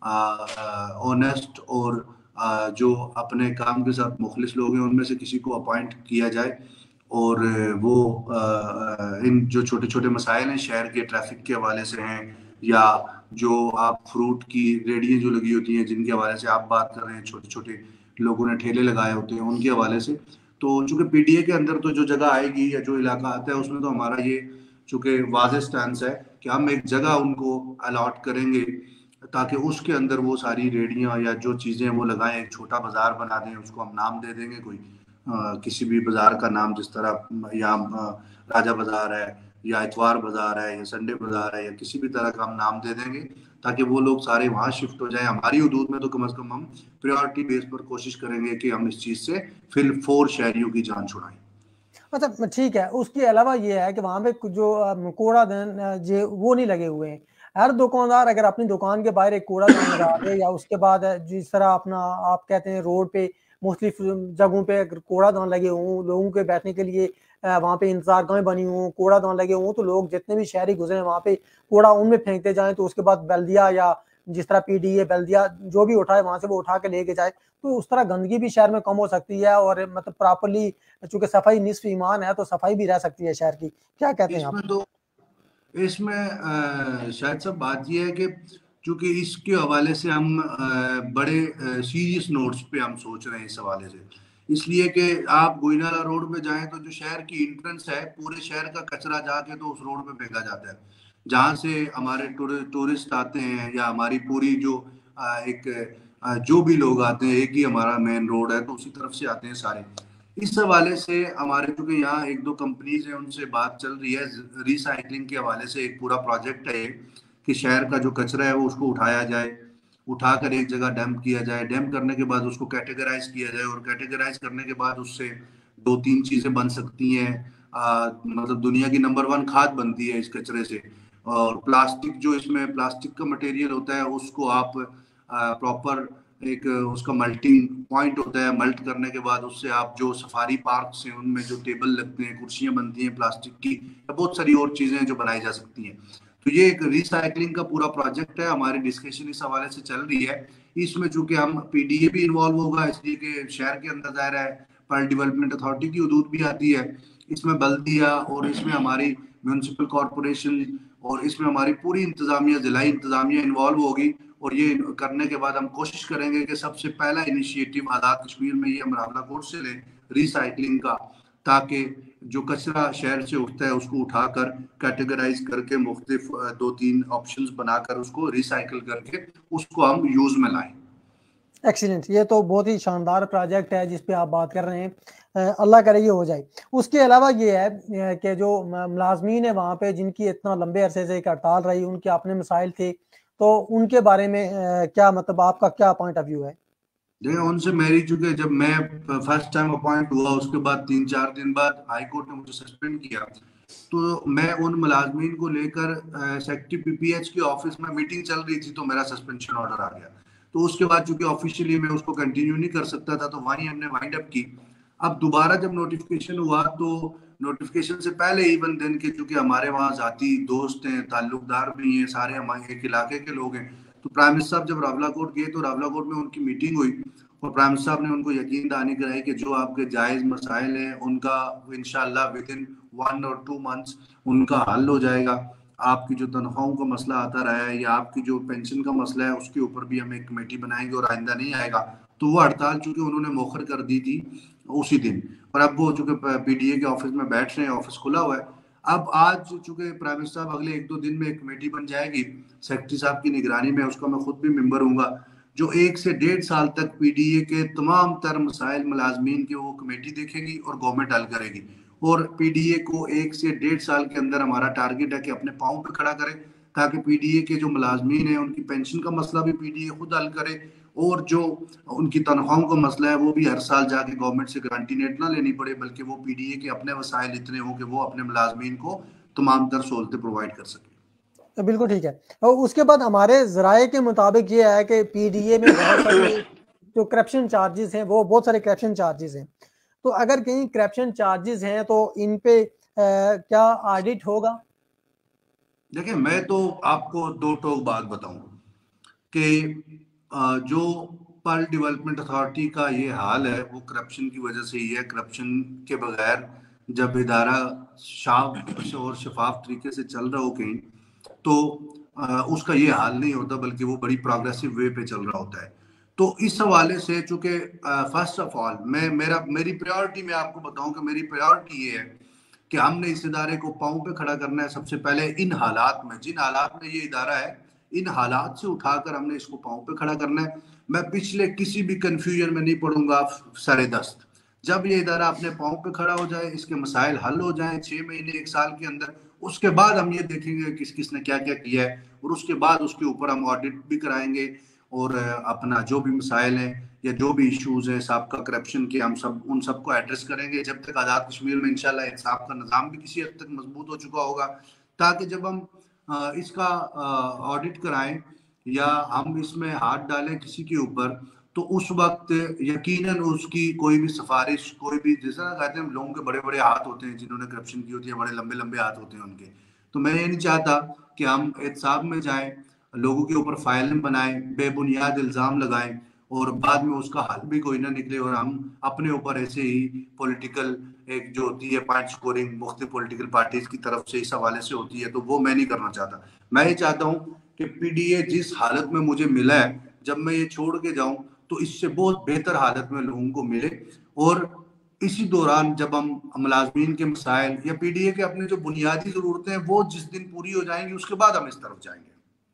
ऑनेस्ट और आ, जो अपने काम के साथ मुखलिस लोग हैं उनमें से किसी को अपॉइंट किया जाए और वो आ, इन जो छोटे छोटे मसाइल हैं शहर के ट्रैफिक के हवाले से हैं या जो आप फ्रूट की रेडियाँ जो लगी होती हैं जिनके हवाले से आप बात कर रहे हैं, छोटे छोटे लोगों ने ठेले लगाए होते हैं उनके हवाले से, तो चूंकि पीडीए के अंदर तो जो जगह आएगी या जो इलाका आता है उसमें तो हमारा ये चूंकि वाज़ेह स्टैंस है कि हम एक जगह उनको अलॉट करेंगे ताकि उसके अंदर वो सारी रेडियाँ या जो चीज़ें वो लगाएं, एक छोटा बाजार बना दें, उसको हम नाम दे देंगे कोई आ, किसी भी बाजार का नाम, जिस तरह यहाँ राजा बाजार है या इतवार बाजार है या संडे बाजार है या किसी भी तरह का हम नाम दे देंगे, ताकि वो लोग सारे वहाँ शिफ्ट हो जाए। हमारी हदूद में तो कम अज कम हम प्रायोरिटी बेस पर कोशिश करेंगे कि हम इस चीज़ से फिर फोर शहरियों की जान छुड़ाएं। अच्छा ठीक है, उसके अलावा ये है कि वहां पे जो अ, कूड़ादान अ, जे वो नहीं लगे हुए हैं। हर दुकानदार अगर अपनी दुकान के बाहर एक कूड़ादान लगा दे, या उसके बाद अ, जिस तरह अपना आप कहते हैं रोड पे मुख्तलिफ जगहों पे अगर कूड़ादान लगे हों, लोगों के बैठने के लिए अ, वहाँ पे इंतजार गाहें बनी हों, कूड़ादान लगे हों, तो लोग जितने भी शहरी गुजरे वहाँ पे कूड़ा उनमें फेंकते जाएं, तो उसके बाद बल्दिया या जिस तरह पीडीए बल्दिया जो भी उठाए वहां से वो उठा के लेके जाए, तो उस तरह गंदगी भी शहर में कम हो सकती है, और मतलब प्रॉपरली चूंकि सफाई निस्फ ईमान है तो सफाई भी रह सकती है शहर की। क्या कहते हैं आप? इसमें तो इसमें अ, शायद सब बात यह है कि चूंकि इसके हवाले से हम अ, बड़े सीरियस नोट्स पे हम सोच रहे हैं इस हवाले से, इसलिए कि आप गोईनाला रोड पे जाएं तो जो शहर की एंट्रेंस है, पूरे शहर का कचरा जाके तो उस रोड पे फेंका जाता है, जहाँ से हमारे टूरिस्ट आते हैं या हमारी पूरी जो अ, एक अ, जो भी लोग आते हैं, एक ही हमारा मेन रोड है तो उसी तरफ से आते हैं सारे। इस हवाले से हमारे चूंकि यहाँ एक दो कंपनीज है, उनसे बात चल रही है रिसाइकलिंग के हवाले से। एक पूरा प्रोजेक्ट है कि शहर का जो कचरा है वो उसको उठाया जाए, उठाकर एक जगह डंप किया जाए, डंप करने के बाद उसको कैटेगराइज किया जाए, और कैटेगराइज करने के बाद उससे दो तीन चीजें बन सकती हैं। आ, मतलब दुनिया की नंबर वन खाद बनती है इस कचरे से। और प्लास्टिक जो इसमें प्लास्टिक का मटेरियल होता है उसको आप प्रॉपर एक उसका मल्टिंग पॉइंट होता है, मल्ट करने के बाद उससे आप जो सफारी पार्क हैं उनमें जो टेबल लगते हैं, कुर्सियां बनती हैं प्लास्टिक की, बहुत सारी और चीजें जो बनाई जा सकती हैं। तो ये एक रिसाइकलिंग का पूरा प्रोजेक्ट है, हमारी डिस्कशन इस हवाले से चल रही है। इसमें चूंकि हम पीडीए भी इन्वॉल्व होगा, इसलिए कि शहर के अंदर दायरा है, पर डेवलपमेंट अथॉरिटी की हदूद भी आती है, इसमें बल्दिया और इसमें हमारी म्यूनसिपल कॉरपोरेशन और इसमें हमारी पूरी इंतजामिया, जिला इंतजामिया इन्वॉल्व होगी। और ये करने के बाद हम कोशिश करेंगे कि सबसे पहला इनिशिएटिव आज़ाद कश्मीर में ये हम रावलाकोट से लें रिसाइकलिंग का, ताकि जो कचरा शहर से उठता है उसको उठाकर कैटेगराइज करके मुख्तलिफ दो तीन ऑप्शंस बनाकर उसको रिसाइकिल करके उसको हम यूज में लाएं। एक्सीलेंट, ये तो बहुत ही शानदार प्रोजेक्ट है जिस पे आप बात कर रहे हैं। अल्लाह करे ये हो जाए। उसके अलावा ये है कि जो मुलाजमीन है वहाँ पे जिनकी इतना लंबे अरसे से एक हड़ताल रही, उनके अपने मसाइल थे, तो उनके बारे में क्या मतलब आपका क्या पॉइंट ऑफ व्यू है? देखिए, उनसे मेरी चूंकि जब मैं फर्स्ट टाइम अपॉइंट हुआ उसके बाद तीन चार दिन बाद हाई कोर्ट ने मुझे सस्पेंड किया, तो मैं उन मुलाजमीन को लेकर सेक्रेटरी पीपीएच के ऑफिस में मीटिंग चल रही थी, तो मेरा सस्पेंशन ऑर्डर आ गया। तो उसके बाद चूंकि ऑफिशियली मैं उसको कंटिन्यू नहीं कर सकता था, तो वहीं हमने वाइंड अप की। अब दोबारा जब नोटिफिकेशन हुआ तो नोटिफिकेशन से पहले इवन दिन के, चूंकि हमारे वहाँ जाती दोस्त हैं, ताल्लुकदार भी हैं, सारे हमारे एक इलाके के लोग हैं, तो प्राइम मिनिस्टर साहब जब रावलाकोट गए तो रावलाकोट में उनकी मीटिंग हुई, और प्राइम मिनिस्टर साहब ने उनको यकीन दहानी कराई कि जो आपके जायज मसाइल हैं उनका इंशाल्लाह विद इन वन और टू मंथ्स उनका हल हो जाएगा। आपकी जो तनख्वाहों का मसला आता रहा है या आपकी जो पेंशन का मसला है उसके ऊपर भी हम एक कमेटी बनाएंगे और आइंदा नहीं आएगा। तो वो हड़ताल चूंकि उन्होंने मौखर कर दी थी उसी दिन, और अब वो चूंकि पीडीए के ऑफिस में बैठ रहे हैं, ऑफिस खुला हुआ है। अब आज चूंकि प्राइम मिनिस्टर साहब अगले एक दो दिन में एक कमेटी बन जाएगी सेक्रेटरी साहब की निगरानी में, उसका मैं खुद भी मेंबर हूँगा, जो एक से डेढ़ साल तक पीडीए के तमाम तर मसाइल मुलाजमीन के वो कमेटी देखेगी और गवर्नमेंट हल करेगी। और पीडीए को एक से डेढ़ साल के अंदर हमारा टारगेट है कि अपने पाँव पे खड़ा करें, ताकि पीडीए के जो मुलाजमीन हैं उनकी पेंशन का मसला भी पीडीए खुद हल करे, और जो उनकी तनख्वाहों का मसला है वो भी हर साल जाके गवर्नमेंट से गारंटी नेट ना लेनी पड़े, बल्कि वो पीडीए के अपने वसाइल इतने हों कि वो अपने मुलाजमीन को तमाम तर सहूलतें प्रोवाइड कर सके। तो बिल्कुल ठीक है। और उसके बाद हमारे जराए के मुताबिक ये है कि पीडीए में बहुत सारी जो करप्शन चार्जेस हैं, वो बहुत सारे करप्शन चार्जेस हैं, तो अगर कहीं करप्शन चार्जेस हैं तो इन पे आ, क्या ऑडिट होगा? देखिए, मैं तो आपको दो टोक बात बताऊं कि जो पर्ल डेवलपमेंट अथॉरिटी का ये हाल है वो करप्शन की वजह से ही है। करप्शन के बगैर जब इदारा साफ और शफाफ तरीके से चल रहा हो कहीं, तो आ, उसका ये हाल नहीं होता, बल्कि वो बड़ी प्रोग्रेसिव वे पे चल रहा होता है। तो इस हवाले से चूंकि फर्स्ट ऑफ ऑल मैं मेरा मेरी प्रायोरिटी मैं आपको बताऊं कि मेरी प्रायोरिटी ये है कि हमने इस इदारे को पाँव पे खड़ा करना है सबसे पहले। इन हालात में, जिन हालात में ये इदारा है, इन हालात से उठाकर हमने इसको पाँव पे खड़ा करना है। मैं पिछले किसी भी कंफ्यूजन में नहीं पड़ूंगा सरे दस्त। जब ये इदारा अपने पाँव पे खड़ा हो जाए, इसके मसाइल हल हो जाए छह महीने एक साल के अंदर, उसके बाद हम ये देखेंगे किस किसने क्या क्या किया है, और उसके बाद उसके ऊपर हम ऑडिट भी कराएंगे, और अपना जो भी मसाइल हैं या जो भी इश्यूज हैं सबका करप्शन के, हम सब उन सबको एड्रेस करेंगे जब तक आज़ाद कश्मीर में इंशाल्लाह इंसाफ का निज़ाम भी किसी हद तक मजबूत हो चुका होगा, ताकि जब हम इसका ऑडिट कराएं या हम इसमें हाथ डालें किसी के ऊपर, तो उस वक्त यकीनन उसकी कोई भी सिफारिश, कोई भी, जैसा कहते हैं लोगों के बड़े बड़े हाथ होते हैं जिन्होंने करप्शन की होती है, बड़े लंबे लंबे हाथ होते हैं उनके, तो मैं ये नहीं चाहता कि हम एहतसाब में जाएं, लोगों के ऊपर फाइलें बनाएं, बेबुनियाद इल्ज़ाम लगाएं और बाद में उसका हल भी कोई ना निकले, और हम अपने ऊपर ऐसे ही पॉलिटिकल एक जो होती है पॉइंट स्कोरिंग मुख्तलिफ पॉलिटिकल पार्टीज की तरफ से इस हवाले से होती है, तो वो मैं नहीं करना चाहता। मैं ये चाहता हूँ कि पीडीए जिस हालत में मुझे मिला है, जब मैं ये छोड़ के जाऊं तो इससे बहुत बेहतर हालत में लोगों को मिले, और इसी दौरान जब हम मुलाजमीन के मसाइल या पीडीए के अपने जो बुनियादी जरूरतें हैं वो जिस दिन पूरी हो जाएंगी, उसके बाद हम इस तरफ जाएंगे।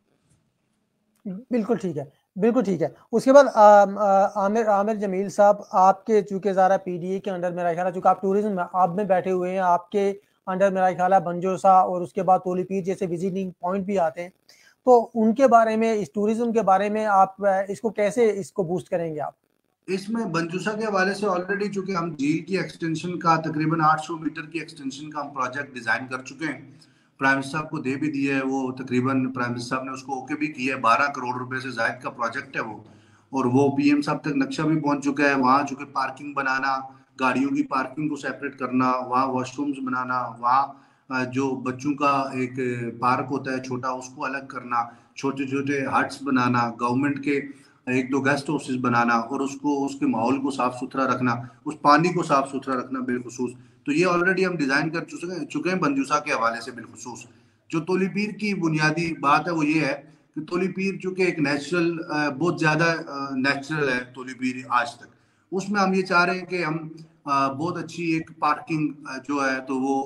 बिल्कुल ठीक है, बिल्कुल ठीक है। उसके बाद आमिर आमिर जमील साहब, आपके चूंकि ज़रा पीडीए के अंडर मेरा ख्याल है, चूंकि आप टूरिज्म आप में बैठे हुए हैं, आपके अंडर मेरा ख्याल है बंजोसा और उसके बाद तोलीपीर जैसे विजिटिंग पॉइंट भी आते हैं, तो उनके बारे में, इस टूरिज्म के बारे में आप इसको कैसे इसको बूस्ट करेंगे आप? इसमें बंजूसा के हवाले से ऑलरेडी चूंकि हम झील की एक्सटेंशन का तकरीबन आठ सौ मीटर की एक्सटेंशन का हम प्रोजेक्ट डिजाइन कर चुके हैं, प्राइम मिनिस्टर साहब को दे भी दिया है, वो तकरीबन प्राइम मिनिस्टर साहब ने उसको ओके भी किया है, बारह करोड़ रुपए से जायद का प्रोजेक्ट है वो, और वो पीएम साहब तक नक्शा भी पहुंच चुका है। वहाँ चूंकि पार्किंग बनाना, गाड़ियों की पार्किंग को सेपरेट करना, वहाँ वॉशरूम्स बनाना, वहाँ जो बच्चों का एक पार्क होता है छोटा उसको अलग करना, छोटे छोटे हट्स बनाना, गवर्नमेंट के एक दो गेस्ट हाउसेस बनाना, और उसको उसके माहौल को साफ सुथरा रखना, उस पानी को साफ सुथरा रखना बिलखुसूस, तो ये ऑलरेडी हम डिजाइन कर चुके चुके हैं बंजूसा के हवाले से बिलखुसूस। जो तोली पीर की बुनियादी बात है वो ये है कि तोली पीर चूंकि एक नेचुरल, बहुत ज्यादा नेचुरल है तोली पीर आज तक, उसमें हम ये चाह रहे हैं कि हम बहुत अच्छी एक पार्किंग जो है तो वो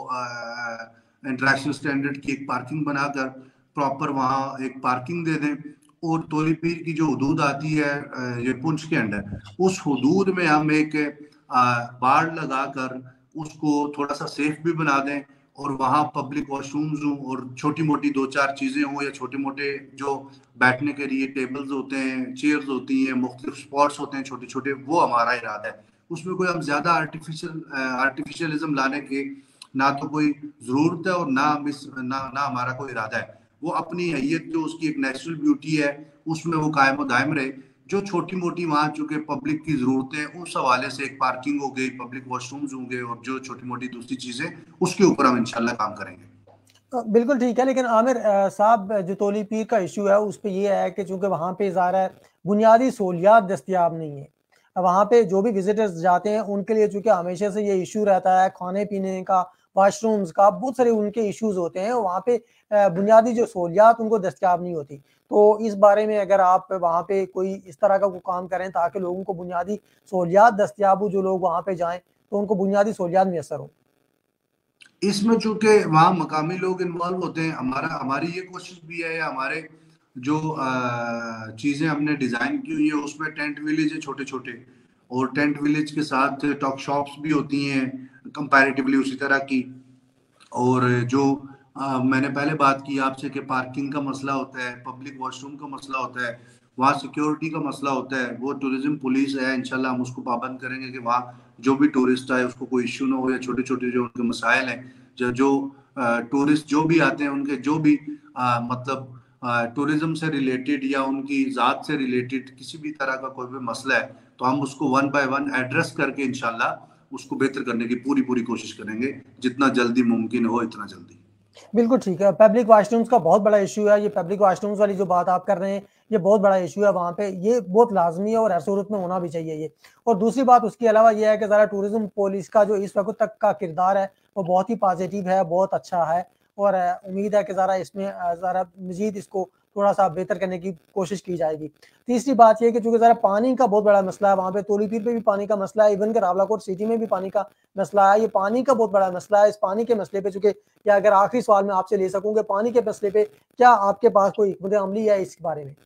इंटरनेशनल स्टैंडर्ड की एक पार्किंग बनाकर प्रॉपर वहाँ एक पार्किंग दे दें, और तोली पीर की जो हदूद आती है ये पुंछ के अंदर, उस हदूद में हम एक बाड़ लगाकर उसको थोड़ा सा सेफ भी बना दें, और वहाँ पब्लिक वॉशरूम्स हों और छोटी मोटी दो चार चीजें हों, या छोटे मोटे जो बैठने के लिए टेबल्स होते हैं, चेयर्स होती हैं, मुख्तलिफ स्पॉट्स होते हैं छोटे छोटे, वो हमारा इरादा है। उसमें कोई हम ज्यादा आर्टिफिशियल आर्टिफिशियलिज्म लाने के ना तो कोई जरूरत है, और ना मिस ना ना हमारा कोई इरादा है। वो अपनी हैयत जो उसकी एक नेचुरल ब्यूटी है उसमें वो कायम दायम रहे। जो छोटी मोटी वहाँ चूंकि पब्लिक की जरूरतें हैं उस हवाले से एक पार्किंग हो गई, पब्लिक वॉशरूम्स होंगे, और जो छोटी मोटी दूसरी चीजें उसके ऊपर हम इंशाल्लाह काम करेंगे। बिल्कुल ठीक है, लेकिन आमिर साहब जो तोली पीर का इशू है उस पर यह है कि चूंकि वहाँ पे ज़ाहिर है बुनियादी सहूलियात दस्तियाब नहीं है, वहाँ पे जो भी विजिटर्स जाते हैं उनके लिए चूंकि हमेशा से ये इशू रहता है खाने पीने का, वाशरूम्स का, बहुत सारे उनके इश्यूज होते हैं, वहाँ पे बुनियादी जो सहूलियात उनको दस्तियाब नहीं होती। तो इस बारे में अगर आप वहाँ पे कोई इस तरह का कोई काम करें ताकि लोगों को बुनियादी सहूलियात दस्तियाब हो, जो लोग वहाँ पे जाएं तो उनको बुनियादी सहूलियात मैसर हो। इसमें चूंकि वहाँ मकामी लोग इन्वॉल्व होते हैं, हमारा हमारी ये कोशिश भी है, या हमारे जो चीज़ें हमने डिज़ाइन की हुई है उसमें टेंट विलेज है छोटे छोटे, और टेंट विलेज के साथ टॉक शॉप्स भी होती हैं कंपैरेटिवली उसी तरह की, और जो आ, मैंने पहले बात की आपसे कि पार्किंग का मसला होता है, पब्लिक वॉशरूम का मसला होता है, वहाँ सिक्योरिटी का मसला होता है, वो टूरिज्म पुलिस है, इंशाल्लाह हम उसको पाबंद करेंगे कि वहाँ जो भी टूरिस्ट आए उसको कोई इश्यू ना हो, या छोटे छोटे जो उनके मसाइल हैं, जो जो टूरिस्ट जो भी आते हैं उनके जो भी आ, मतलब टूरिज्म से रिलेटेड या उनकी ज़ात से रिलेटेड किसी भी तरह का कोई भी मसला है, तो हम उसको वन बाय वन एड्रेस करके इंशाल्लाह उसको बेहतर करने की पूरी पूरी कोशिश करेंगे, जितना जल्दी मुमकिन हो इतना जल्दी। बिल्कुल ठीक है। पब्लिक वॉशरूम्स का बहुत बड़ा इशू है, ये पब्लिक वॉशरूम्स वाली जो बात आप कर रहे हैं ये बहुत बड़ा इशू है वहाँ पे, ये बहुत लाजमी है और हर सूरत में होना भी चाहिए ये। और दूसरी बात उसके अलावा ये है कि ज़रा टूरिज्म पुलिस का जो इस वक्त तक का किरदार है वो बहुत ही पॉजिटिव है, बहुत अच्छा है, और उम्मीद है कि ज़रा इसमें ज़रा मजीद इसको थोड़ा सा बेहतर करने की कोशिश की जाएगी। तीसरी बात यह कि चूंकि ज़रा पानी का बहुत बड़ा मसला है वहाँ पे, तोली पीर पे भी पानी का मसला है, इवन के रावलाकोट सिटी में भी पानी का मसला है, ये पानी का बहुत बड़ा मसला है। इस पानी के मसले पे चूंकि, या अगर आखिरी सवाल में आपसे ले सकूंगे, पानी के मसले पे क्या आपके पास कोई हिकमत अमली है इस बारे में?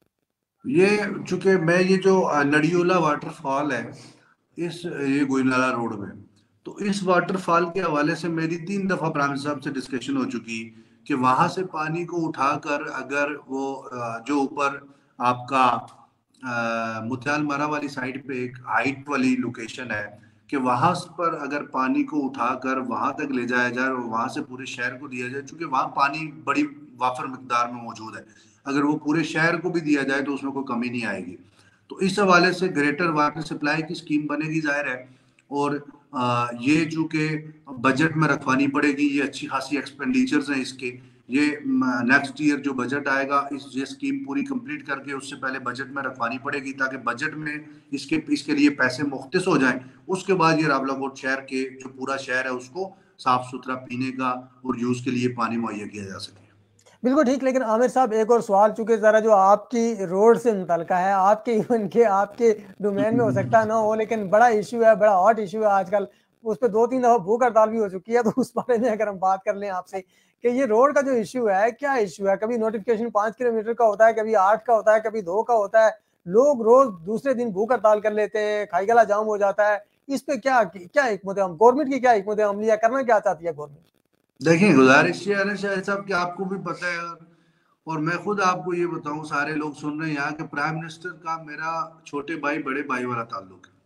ये चूंकि मैं ये जो नड़ियोला वाटरफॉल है इस ये गोइनाला रोड में, तो इस वाटरफॉल के हवाले से मेरी तीन दफा प्राइम साहब से डिस्कशन हो चुकी कि वहां से पानी को उठाकर अगर वो जो ऊपर आपका मुथियाल मरा वाली साइड पे एक हाइट वाली लोकेशन है कि वहां पर अगर पानी को उठाकर वहां तक ले जाया जाए और वहां से पूरे शहर को दिया जाए, क्योंकि वहां पानी बड़ी वाफर मिकदार में मौजूद है, अगर वो पूरे शहर को भी दिया जाए तो उसमें कोई कमी नहीं आएगी। तो इस हवाले से ग्रेटर वाटर सप्लाई की स्कीम बनेगी जाहिर है, और आ, ये जो कि बजट में रखवानी पड़ेगी, ये अच्छी खासी एक्सपेंडिचर्स हैं इसके, ये नेक्स्ट ईयर जो बजट आएगा इस ये स्कीम पूरी कंप्लीट करके उससे पहले बजट में रखवानी पड़ेगी, ताकि बजट में इसके इसके लिए पैसे मुख्तस हो जाएं। उसके बाद ये रावलाकोट शहर के जो पूरा शहर है उसको साफ सुथरा पीने का और यूज के लिए पानी मुहैया किया जा सके। बिल्कुल ठीक। लेकिन आमिर साहब एक और सवाल, चूंकि जरा जो आपकी रोड से मुतलका है, आपके इवन के आपके डोमेन में हो सकता है ना हो, लेकिन बड़ा इशू है, बड़ा हॉट इशू है आजकल, उस पर दो तीन दफा भूख हड़ताल भी हो चुकी है। तो उस बारे में अगर हम बात कर लें आपसे कि ये रोड का जो इशू है, क्या इशू है? कभी नोटिफिकेशन पांच किलोमीटर का होता है, कभी आठ का होता है, कभी दो का होता है, लोग रोज दूसरे दिन भूख हड़ताल कर लेते हैं, खाई गला जाम हो जाता है। इस पे क्या क्या हिकमत गवर्नमेंट की क्या हिकमत अमलिया करना क्या चाहती है गवर्नमेंट? देखिए, गुजारिश ये है ना शायद साहब कि आपको भी पता है और मैं खुद आपको ये बताऊं, सारे लोग सुन रहे हैं यहाँ के प्राइम मिनिस्टर का मेरा छोटे भाई बड़े भाई वाला ताल्लुक है,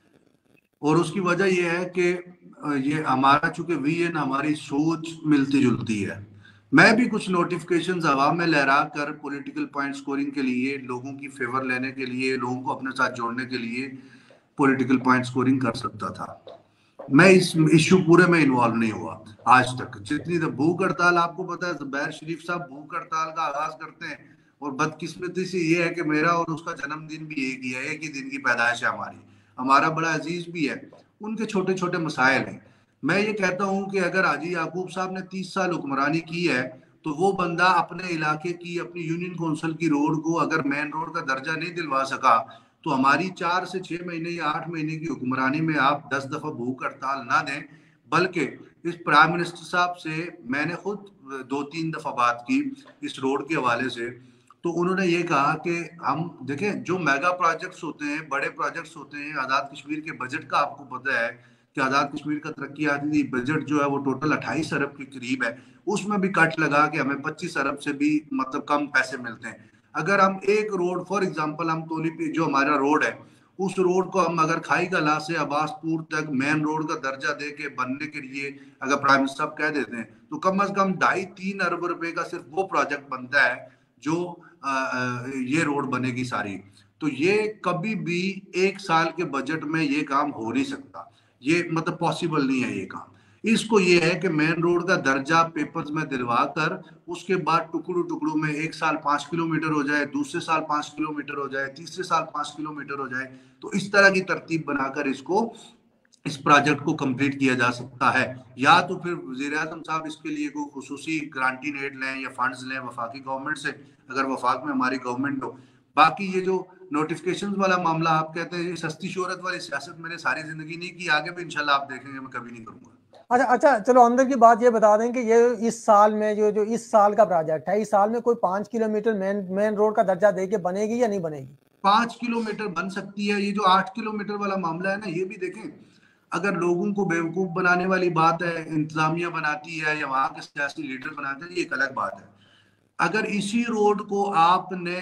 और उसकी वजह यह है कि ये हमारा चूंकि विजन हमारी सोच मिलती जुलती है। मैं भी कुछ नोटिफिकेशंस हवा में लहरा कर पॉलिटिकल पॉइंट स्कोरिंग के लिए, लोगों की फेवर लेने के लिए, लोगों को अपने साथ जोड़ने के लिए पॉलिटिकल पॉइंट स्कोरिंग कर सकता था। मैं इस इश्यू पूरे में इन्वॉल्व नहीं हुआ आज तक। जितनी तो भूख हड़ताल, आपको पता है ज़ुबैर शरीफ साहब भूख हड़ताल का आगाज करते हैं, और बदकिस्मती से ये है कि मेरा और उसका जन्मदिन भी एक ही है, एक ही दिन की पैदाइश है हमारी, हमारा बड़ा अजीज भी है, उनके छोटे छोटे मसाइल हैं। मैं ये कहता हूँ कि अगर हाजी याकूब साहब ने तीस साल हुक्मरानी की है तो वो बंदा अपने इलाके की, अपनी यूनियन काउंसिल की रोड को अगर मेन रोड का दर्जा नहीं दिलवा सका, तो हमारी चार से छह महीने या आठ महीने की हुक्मरानी में आप दस दफा भूख हड़ताल ना दें। बल्कि इस प्राइम मिनिस्टर साहब से मैंने खुद दो तीन दफा बात की इस रोड के हवाले से, तो उन्होंने ये कहा कि हम देखें, जो मेगा प्रोजेक्ट्स होते हैं, बड़े प्रोजेक्ट्स होते हैं, आज़ाद कश्मीर के बजट का आपको पता है कि आज़ाद कश्मीर का तरक्याती बजट जो है वो टोटल अट्ठाईस अरब के करीब है, उसमें भी कट लगा के हमें पच्चीस अरब से भी मतलब कम पैसे मिलते हैं। अगर हम एक रोड, फॉर एग्जांपल हम तोली पे जो हमारा रोड है, उस रोड को हम अगर खाई गला से अब्बासपुर तक मेन रोड का दर्जा दे के बनने के लिए अगर प्राइम मिनिस्टर साहब कह देते हैं, तो कम अज कम ढाई तीन अरब रुपए का सिर्फ वो प्रोजेक्ट बनता है जो आ, आ, ये रोड बनेगी सारी। तो ये कभी भी एक साल के बजट में ये काम हो नहीं सकता, ये मतलब पॉसिबल नहीं है ये काम। इसको ये है कि मेन रोड का दर्जा पेपर्स में दिलवा कर उसके बाद टुकड़ों टुकड़ों में एक साल पांच किलोमीटर हो जाए, दूसरे साल पांच किलोमीटर हो जाए, तीसरे साल पांच किलोमीटर हो जाए, तो इस तरह की तरतीब बनाकर इसको इस प्रोजेक्ट को कंप्लीट किया जा सकता है। या तो फिर वज़ीर आज़म साहब इसके लिए कोई खुसूसी ग्रांटिंग एड लें या फंड्स लें वफाकी गवर्नमेंट से, अगर वफाक में हमारी गवर्नमेंट हो। बाकी ये जो नोटिफिकेशन वाला मामला आप कहते हैं, सस्ती शोहरत वाली सियासत मैंने सारी जिंदगी नहीं की, आगे भी इंशाल्लाह आप देखेंगे मैं कभी नहीं करूंगा। अच्छा अच्छा, चलो अंदर की बात ये बता दें कि ये इस साल में जो जो इस साल का प्रोजेक्ट है, इस साल में कोई पांच किलोमीटर मेन मेन रोड का दर्जा देके बनेगी या नहीं बनेगी? पांच किलोमीटर बन सकती है। ये जो आठ किलोमीटर वाला मामला है ना, ये भी देखें, अगर लोगों को बेवकूफ बनाने वाली बात है, इंतजामिया बनाती है या वहां के सियासी लीडर बनाते हैं, ये एक अलग बात है। अगर इसी रोड को आपने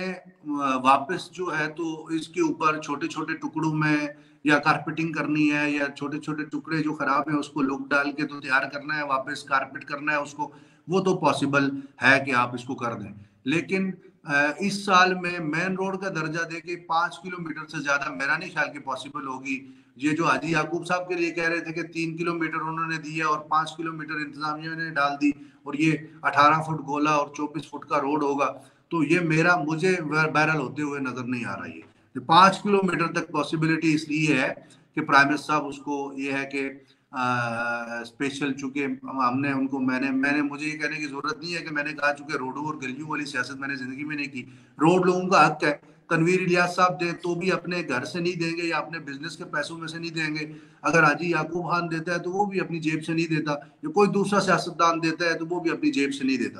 वापस जो है तो इसके ऊपर छोटे छोटे टुकड़ों में या कारपेटिंग करनी है, या छोटे छोटे टुकड़े जो खराब है उसको लुक डाल के तो तैयार करना है, वापस कारपेट करना है उसको, वो तो पॉसिबल है कि आप इसको कर दें। लेकिन इस साल में मेन रोड का दर्जा देके पांच किलोमीटर से ज्यादा मेरा नहीं ख्याल कि पॉसिबल होगी। ये जो हाजी याकूब साहब के लिए कह रहे थे कि तीन किलोमीटर उन्होंने दिया और पांच किलोमीटर इंतजामिया ने डाल दी और ये अठारह फुट गोला और चौबीस फुट का रोड होगा, तो ये मेरा मुझे वायरल होते हुए नजर नहीं आ रहा है। तो पांच किलोमीटर तक पॉसिबिलिटी इसलिए है कि प्राइम मिनिस्टर साहब उसको ये है कि स्पेशल, चूंकि हमने उनको मैंने मैंने मुझे ये कहने की जरूरत नहीं है कि मैंने कहा, चूंकि रोडों और गलियों वाली सियासत मैंने जिंदगी में नहीं की। रोड लोगों का हक है। तनवीर इलियास साहब दे तो भी अपने घर से नहीं देंगे या अपने बिजनेस के पैसों में से नहीं देंगे। अगर हाजी याकूब खान देता है तो वो भी अपनी जेब से नहीं देता, या कोई दूसरा सियासतदान देता है तो वो भी अपनी जेब से नहीं देता।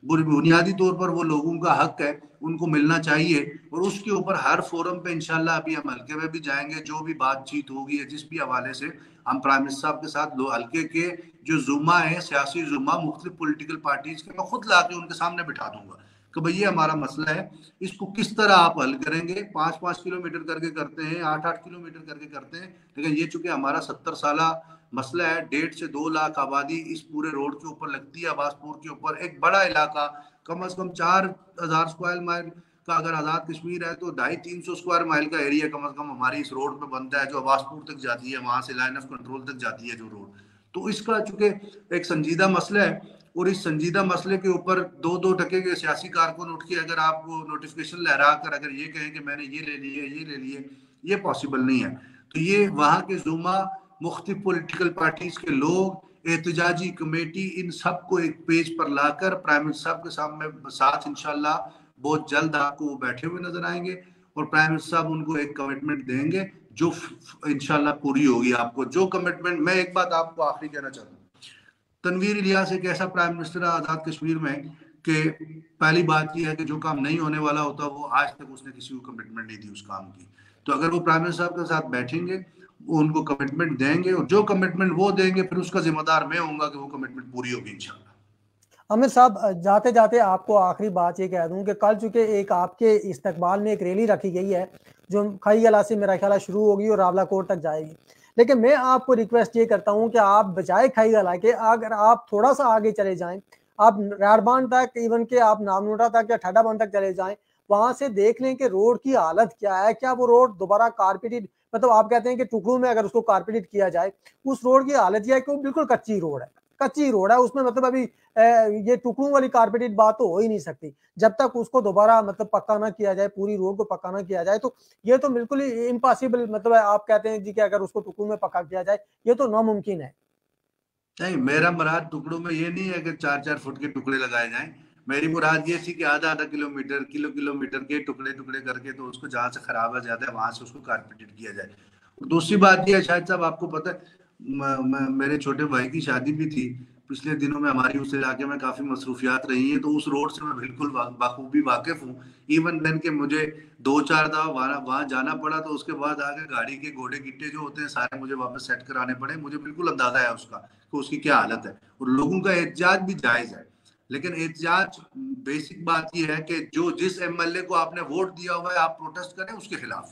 बुनियादी तौर पर वो लोगों का हक है, उनको मिलना चाहिए। और उसके ऊपर हर फोरम पे इंशाल्लाह अभी हम हल्के में भी जाएंगे, जो भी बातचीत होगी या जिस भी हवाले से हम प्राइम मिनिस्टर साहब के साथ लो हल्के के जो जुमा है, सियासी जुमा मुख्तलिफ पॉलिटिकल पार्टीज के, मैं खुद ला के उनके सामने बिठा दूंगा कि भाई ये हमारा मसला है, इसको किस तरह आप हल करेंगे। पाँच पाँच किलोमीटर करके करते हैं, आठ आठ किलोमीटर करके करते हैं, लेकिन ये चूंकि हमारा सत्तर साल मसला है, डेढ़ से दो लाख आबादी इस पूरे रोड के ऊपर लगती है, अब्बासपुर के ऊपर एक बड़ा इलाका, कम अज कम चार हजार स्क्वायर माइल का अगर आजाद कश्मीर है तो ढाई तीन सौ स्क्वायर माइल का एरिया कम अज कम हमारी इस रोड पे बनता है, जो अब्बासपुर तक जाती है, वहां से लाइन ऑफ कंट्रोल तक जाती है जो रोड। तो इसका चूंकि एक संजीदा मसला है, और इस संजीदा मसले के ऊपर दो दो टके के सियासी कारकुन उठ के अगर आप नोटिफिकेशन लहरा कर अगर ये कहें कि मैंने ये ले लिए ये ले लिए, ये पॉसिबल नहीं है। तो ये वहां के जुमा मुख्तलिफ पॉलिटिकल पार्टीज के लोग, एहतजाजी कमेटी, इन सबको एक पेज पर लाकर प्राइम मिनिस्टर साहब के सामने साथ इंशाल्लाह बहुत जल्द आपको वो बैठे हुए नजर आएंगे, और प्राइम मिनिस्टर साहब उनको एक कमिटमेंट देंगे जो इंशाल्लाह पूरी होगी। आपको जो कमिटमेंट, मैं एक बात आपको आखिरी कहना चाहता हूँ, तनवीर इलियास एक ऐसा प्राइम मिनिस्टर है आजाद कश्मीर में कि पहली बात यह है कि जो काम नहीं होने वाला होता वो आज तक उसने किसी को कमिटमेंट नहीं दी उस काम की। तो अगर वो प्राइम मिनिस्टर साहब के साथ बैठेंगे, वो उनको कमिटमेंट देंगे, और जो कमिटमेंट वो देंगे फिर उसका जिम्मेदार मैं होऊंगा कि वो कमिटमेंट पूरी होगी इंशाल्लाह। आमिर साहब, जाते जाते आपको आखिरी बात ये कह दूं कि कल चूंकि एक आपके इस्तकबाल में एक रैली रखी गई है जो खई गला से मेरा ख्याल शुरू होगी और रावला कोट तक जाएगी, लेकिन मैं आपको रिक्वेस्ट ये करता हूं कि आप बजाय खई गला के अगर आप थोड़ा सा आगे चले जाएं, आप रारबान तक, इवन के आप नामनोटा तक या ठडाबंद तक चले जाएं, वहां से देख लें कि रोड की हालत क्या है। क्या वो रोड दोबारा कारपेटेड, मतलब आप कहते हैं कि टुकड़ों में अगर उसको कारपेटेड किया जाए, उस रोड की हालत यह है कि वो बिल्कुल कच्ची रोड है, कच्ची रोड है उसमें, मतलब अभी ये टुकड़ों वाली कारपेटेड बात तो हो ही नहीं सकती जब तक उसको दोबारा मतलब पक्का ना किया जाए, पूरी रोड को पक्का ना किया जाए। तो ये तो बिल्कुल ही इम्पॉसिबल, मतलब आप कहते हैं जी कि अगर उसको टुकड़ों में पक्का किया जाए ये तो नामुमकिन है। नहीं, मेरा मुराद टुकड़ों में ये नहीं है कि चार चार फुट के टुकड़े लगाए जाएं, मेरी मुराद ये थी कि आधा आधा किलोमीटर किलो किलोमीटर के टुकड़े टुकड़े करके तो उसको जहाँ से खराब हो जाता है वहां से उसको कारपेटेड किया जाए। और दूसरी बात यह है, शायद साहब आपको पता है, म, म, मेरे छोटे भाई की शादी भी थी पिछले दिनों में, हमारी उस इलाके में काफी मसरूफियात रही है, तो उस रोड से मैं बिल्कुल बाखूबी वाकिफ हूँ। इवन देन के मुझे दो चार दफा वहां वहां जाना पड़ा, तो उसके बाद आगे गाड़ी के घोड़े गिट्टे जो होते हैं सारे मुझे वापस सेट कराने पड़े। मुझे बिल्कुल अंदाजा है उसका कि उसकी क्या हालत है, और लोगों का एहतजाज भी जायज है, लेकिन एहतजाज बेसिक बात यह है कि जो जिस एमएलए को आपने वोट दिया हुआ है आप प्रोटेस्ट करें उसके खिलाफ,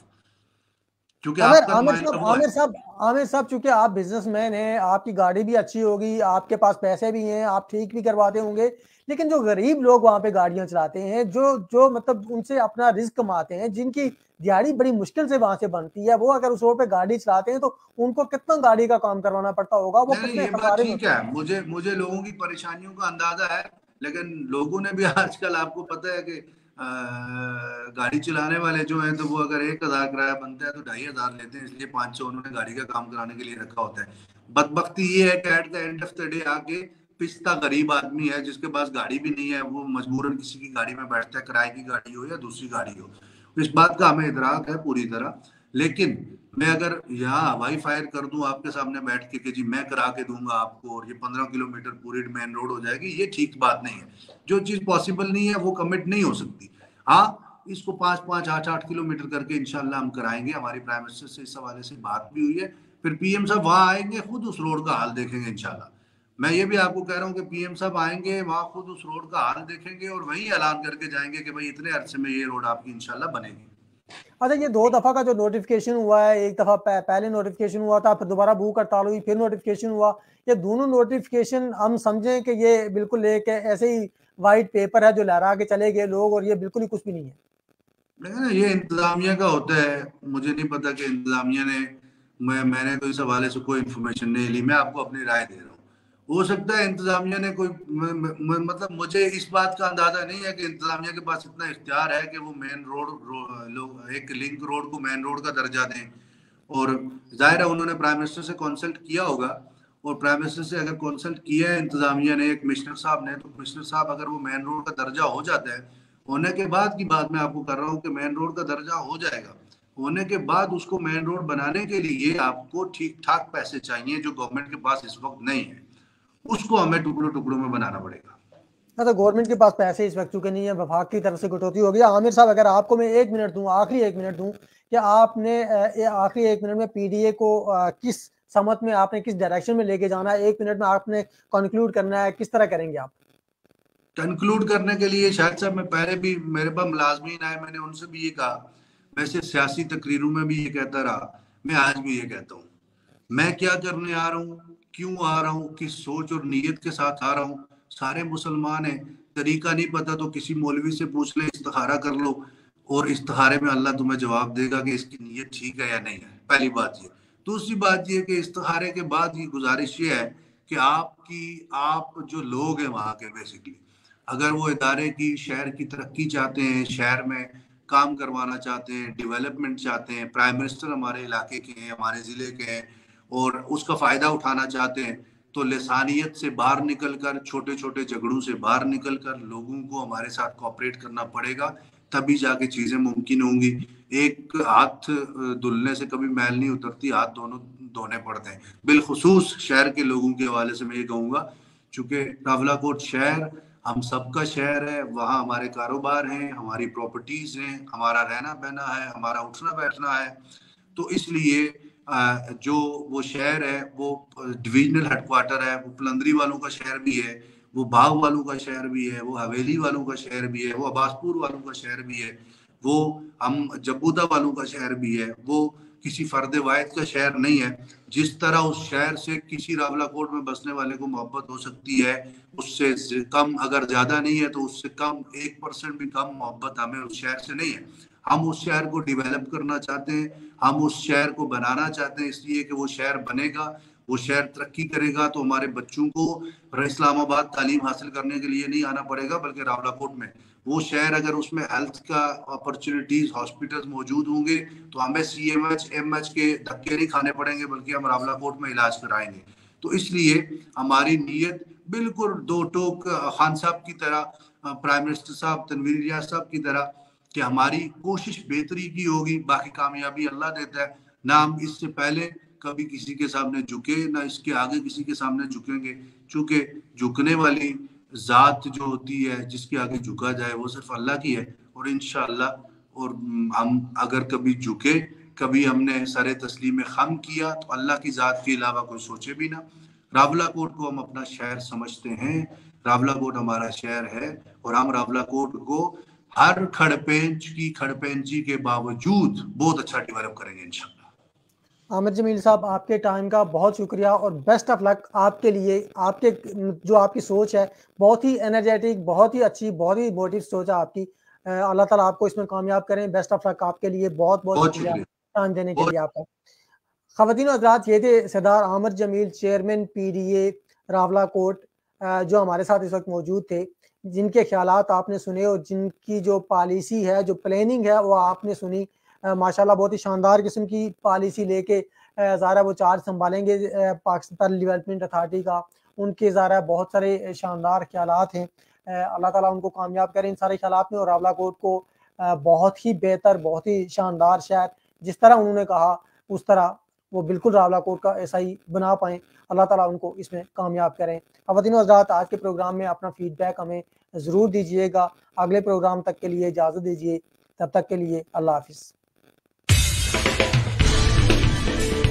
क्योंकि आमिर आपका आमिर नुमाइंदा साहब वो है। आमिर साहब आमिर साहब चूंकि आप बिजनेसमैन हैं, आपकी गाड़ी भी अच्छी होगी, आपके पास पैसे भी हैं, आप ठीक भी करवाते होंगे, लेकिन जो गरीब लोग वहां पे गाड़ियां चलाते हैं, जो जो मतलब उनसे अपना रिस्क कमाते हैं, जिनकी दिहाड़ी बड़ी मुश्किल से वहां से बनती है, वो अगर उस रोड पे गाड़ी चलाते हैं तो उनको कितना गाड़ी का काम करवाना पड़ता होगा, वो नहीं नहीं, कितने ये बात खसारे में ठीक होते हैं। है, मुझे मुझे लोगों की परेशानियों का अंदाजा है, लेकिन लोगों ने भी आजकल आपको पता है कि आ, गाड़ी चलाने वाले जो हैं तो वो अगर एक हजार किराया बनता है तो ढाई हजार लेते हैं, इसलिए पाँच सौ उन्होंने गाड़ी का काम कराने के लिए रखा होता है। बदबख्ती ये है कि at the end of the day आके पिछता गरीब आदमी है जिसके पास गाड़ी भी नहीं है, वो मजबूरन किसी की गाड़ी में बैठता है, किराए की गाड़ी हो या दूसरी गाड़ी हो। इस बात का हमें इदराक है पूरी तरह, लेकिन मैं अगर यहाँ हवाई फायर कर दूं आपके सामने बैठ के कि जी मैं करा के दूंगा आपको और ये पंद्रह किलोमीटर पूरी मेन रोड हो जाएगी, ये ठीक बात नहीं है। जो चीज पॉसिबल नहीं है वो कमिट नहीं हो सकती। हाँ, इसको पांच पांच आठ आठ किलोमीटर करके इंशाल्लाह हम कराएंगे। हमारी प्राइम मिनिस्टर से इस हवाले से बात भी हुई है, फिर पीएम साहब वहां आएंगे, खुद उस रोड का हाल देखेंगे इंशाल्लाह। मैं ये भी आपको कह रहा हूँ कि पीएम साहब आएंगे, वहां खुद उस रोड का हाल देखेंगे और वही ऐलान करके जाएंगे कि भाई इतने अरसे में ये रोड आपकी इंशाल्लाह बनेगी। अच्छा, ये दो दफा का जो नोटिफिकेशन हुआ है, एक दफा पहले नोटिफिकेशन हुआ था, फिर दोबारा भूख हड़ताल हुई, फिर नोटिफिकेशन हुआ, ये दोनों नोटिफिकेशन हम समझें कि ये बिल्कुल एक ऐसे ही वाइट पेपर है जो लहरा के चले गए लोग, और ये बिल्कुल ही कुछ भी नहीं है। लेकिन ये इंतजामिया का होता है, मुझे नहीं पता कि इंतजामिया ने, मैं मैंने तो इस हवाले से कोई इन्फॉर्मेशन नहीं ली, मैं आपको अपनी राय दे रहा हूँ। हो सकता है इंतजामिया ने कोई म, म, म, मतलब मुझे इस बात का अंदाजा नहीं है कि इंतजामिया के पास इतना इख्तियार है कि वो मेन रोड रो, लो, एक लिंक रोड को मेन रोड का दर्जा दें। और जाहिर है उन्होंने प्राइम मिनिस्टर से कंसल्ट किया होगा, और प्राइम मिनिस्टर से अगर कंसल्ट किया है इंतजामिया ने, कमिश्नर साहब ने, तो कमिश्नर साहब अगर वो मेन रोड का दर्जा हो जाता है, होने के बाद की बात मैं आपको कर रहा हूँ कि मेन रोड का दर्जा हो जाएगा, होने के बाद उसको मेन रोड बनाने के लिए आपको ठीक ठाक पैसे चाहिए जो गवर्नमेंट के पास इस वक्त नहीं है, उसको हमें टुकड़ों टुकड़ों में बनाना पड़ेगा। तो गवर्नमेंट के पास पैसे इस वक्त चुके नहीं है, विभाग की तरफ से कटौती हो गई। आमिर साहब, अगर आपको मैं एक मिनट दूं, आखिरी एक मिनट दूं, कि आपने आखिरी एक मिनट में पीडीए को किस समत में आपने किस डायरेक्शन में लेके जाना है, एक मिनट में आपने कंक्लूड करना है, किस तरह करेंगे आप? कंक्लूड करने के लिए शायद साहब मैं पहले भी, मेरे पास मुलाजमीन आए, मैंने उनसे भी ये कहा, वैसे सियासी तकरीरों में भी ये कहता रहा, मैं आज भी ये कहता हूँ, मैं क्या करने आ रहा हूँ, क्यों आ रहा हूँ, किस सोच और नीयत के साथ आ रहा हूँ। सारे मुसलमान हैं, तरीका नहीं पता तो किसी मौलवी से पूछ ले, इस्तिखारा कर लो, और इस्तिखारे में अल्लाह तुम्हें जवाब देगा कि इसकी नीयत ठीक है या नहीं है। पहली बात ये। दूसरी बात ये कि इस्तिखारे के बाद ये गुजारिश ये है कि आपकी आप जो लोग हैं वहाँ के, बेसिकली अगर वो इदारे की, शहर की तरक्की चाहते हैं, शहर में काम करवाना चाहते हैं, डेवलपमेंट चाहते हैं, प्राइम मिनिस्टर हमारे इलाके के हैं, हमारे ज़िले के हैं, और उसका फ़ायदा उठाना चाहते हैं, तो लिसानियत से बाहर निकल कर, छोटे छोटे झगड़ों से बाहर निकल कर लोगों को हमारे साथ कोऑपरेट करना पड़ेगा, तभी जाके चीज़ें मुमकिन होंगी। एक हाथ धुलने से कभी मैल नहीं उतरती, हाथ दोनों धोने पड़ते हैं। बिलखुसूस शहर के लोगों के हवाले से मैं ये कहूँगा, चूँकि रावलाकोट शहर हम सबका शहर है, वहाँ हमारे कारोबार हैं, हमारी प्रॉपर्टीज हैं, हमारा रहना बहना है, हमारा उठना बैठना है, तो इसलिए जो वो शहर है वो डिविजनल हेडक्वार्टर है, वो पलंदरी वालों का शहर भी है, वो बाग वालों का शहर भी है, वो हवेली वालों का शहर भी है, वो अब्बासपुर वालों का शहर भी है, वो हम जब्बूदा वालों का शहर भी है, वो किसी फर्द वाहिद का शहर नहीं है। जिस तरह उस शहर से किसी रावलाकोट में बसने वाले को मोहब्बत हो सकती है, उससे कम, अगर ज्यादा नहीं है तो उससे कम, एक परसेंट भी कम मोहब्बत हमें उस शहर से नहीं है। हम उस शहर को डेवलप करना चाहते हैं, हम उस शहर को बनाना चाहते हैं, इसलिए कि वो शहर बनेगा, वो शहर तरक्की करेगा तो हमारे बच्चों को इस्लामाबाद तालीम हासिल करने के लिए नहीं आना पड़ेगा, बल्कि रावलाकोट में वो शहर, अगर उसमें हेल्थ का अपॉर्चुनिटीज, हॉस्पिटल्स मौजूद होंगे तो हमें C M H M H के धक्के नहीं खाने पड़ेंगे, बल्कि हम रावलाकोट में इलाज कराएंगे। तो इसलिए हमारी नीयत बिल्कुल दो टोक खान साहब की तरह, प्राइम मिनिस्टर साहब, तनवीर रियाज साहब की तरह, कि हमारी कोशिश बेहतरी की होगी, बाकी कामयाबी अल्लाह देता है। ना हम इससे पहले कभी किसी के सामने झुके, ना इसके आगे किसी के सामने झुकेंगे, चूंकि झुकने वाली जात जो होती है, जिसके आगे झुका जाए, वो सिर्फ अल्लाह की है। और इंशाअल्लाह, और हम अगर कभी झुके, कभी हमने सरे तस्लीम खम किया, तो अल्लाह की जात के अलावा कोई सोचे भी ना। रावलाकोट को हम अपना शहर समझते हैं, रावलाकोट हमारा शहर है, और हम रावलाकोट को हर खड़पेंच की खड़पेंची के बावजूद बहुत अच्छा डेवलप करेंगे इंशाल्लाह। आमिर जमील साहब, आपके टाइम का बहुत शुक्रिया और बेस्ट ऑफ लक आपके लिए। आपके जो आपकी सोच है बहुत ही एनर्जेटिक, बहुत ही अच्छी, बहुत ही मोटिव सोच है आपकी। अल्लाह ताला आपको इसमें कामयाब करें। बेस्ट ऑफ लक आपके लिए, बहुत बहुत, बहुत शुक्रिया टाइम देने के लिए आपका। ख़वातीन और हज़रात, ये थे सरदार आमिर जमील, चेयरमैन पीडीए रावलाकोट, जो हमारे साथ इस वक्त मौजूद थे, जिनके ख्यालात आपने सुने और जिनकी जो पॉलिसी है, जो प्लानिंग है, वो आपने सुनी। माशाल्लाह बहुत ही शानदार किस्म की पॉलिसी लेके ज़ारा वो चार्ज संभालेंगे पाकिस्तान डेवलपमेंट अथॉरिटी का। उनके ज़ारा बहुत सारे शानदार ख्यालात हैं, अल्लाह ताला उनको कामयाब करें इन सारे ख्यालात में, और रावलाकोट को बहुत ही बेहतर, बहुत ही शानदार शहर, जिस तरह उन्होंने कहा उस तरह वो बिल्कुल रावलाकोट का ऐसा ही बना पाएँ। अल्लाह ताला उनको इसमें कामयाब करें। ख़वातीन और हज़रात, आज के प्रोग्राम में अपना फीडबैक हमें ज़रूर दीजिएगा। अगले प्रोग्राम तक के लिए इजाज़त दीजिए, तब तक के लिए अल्लाह हाफ़िज़।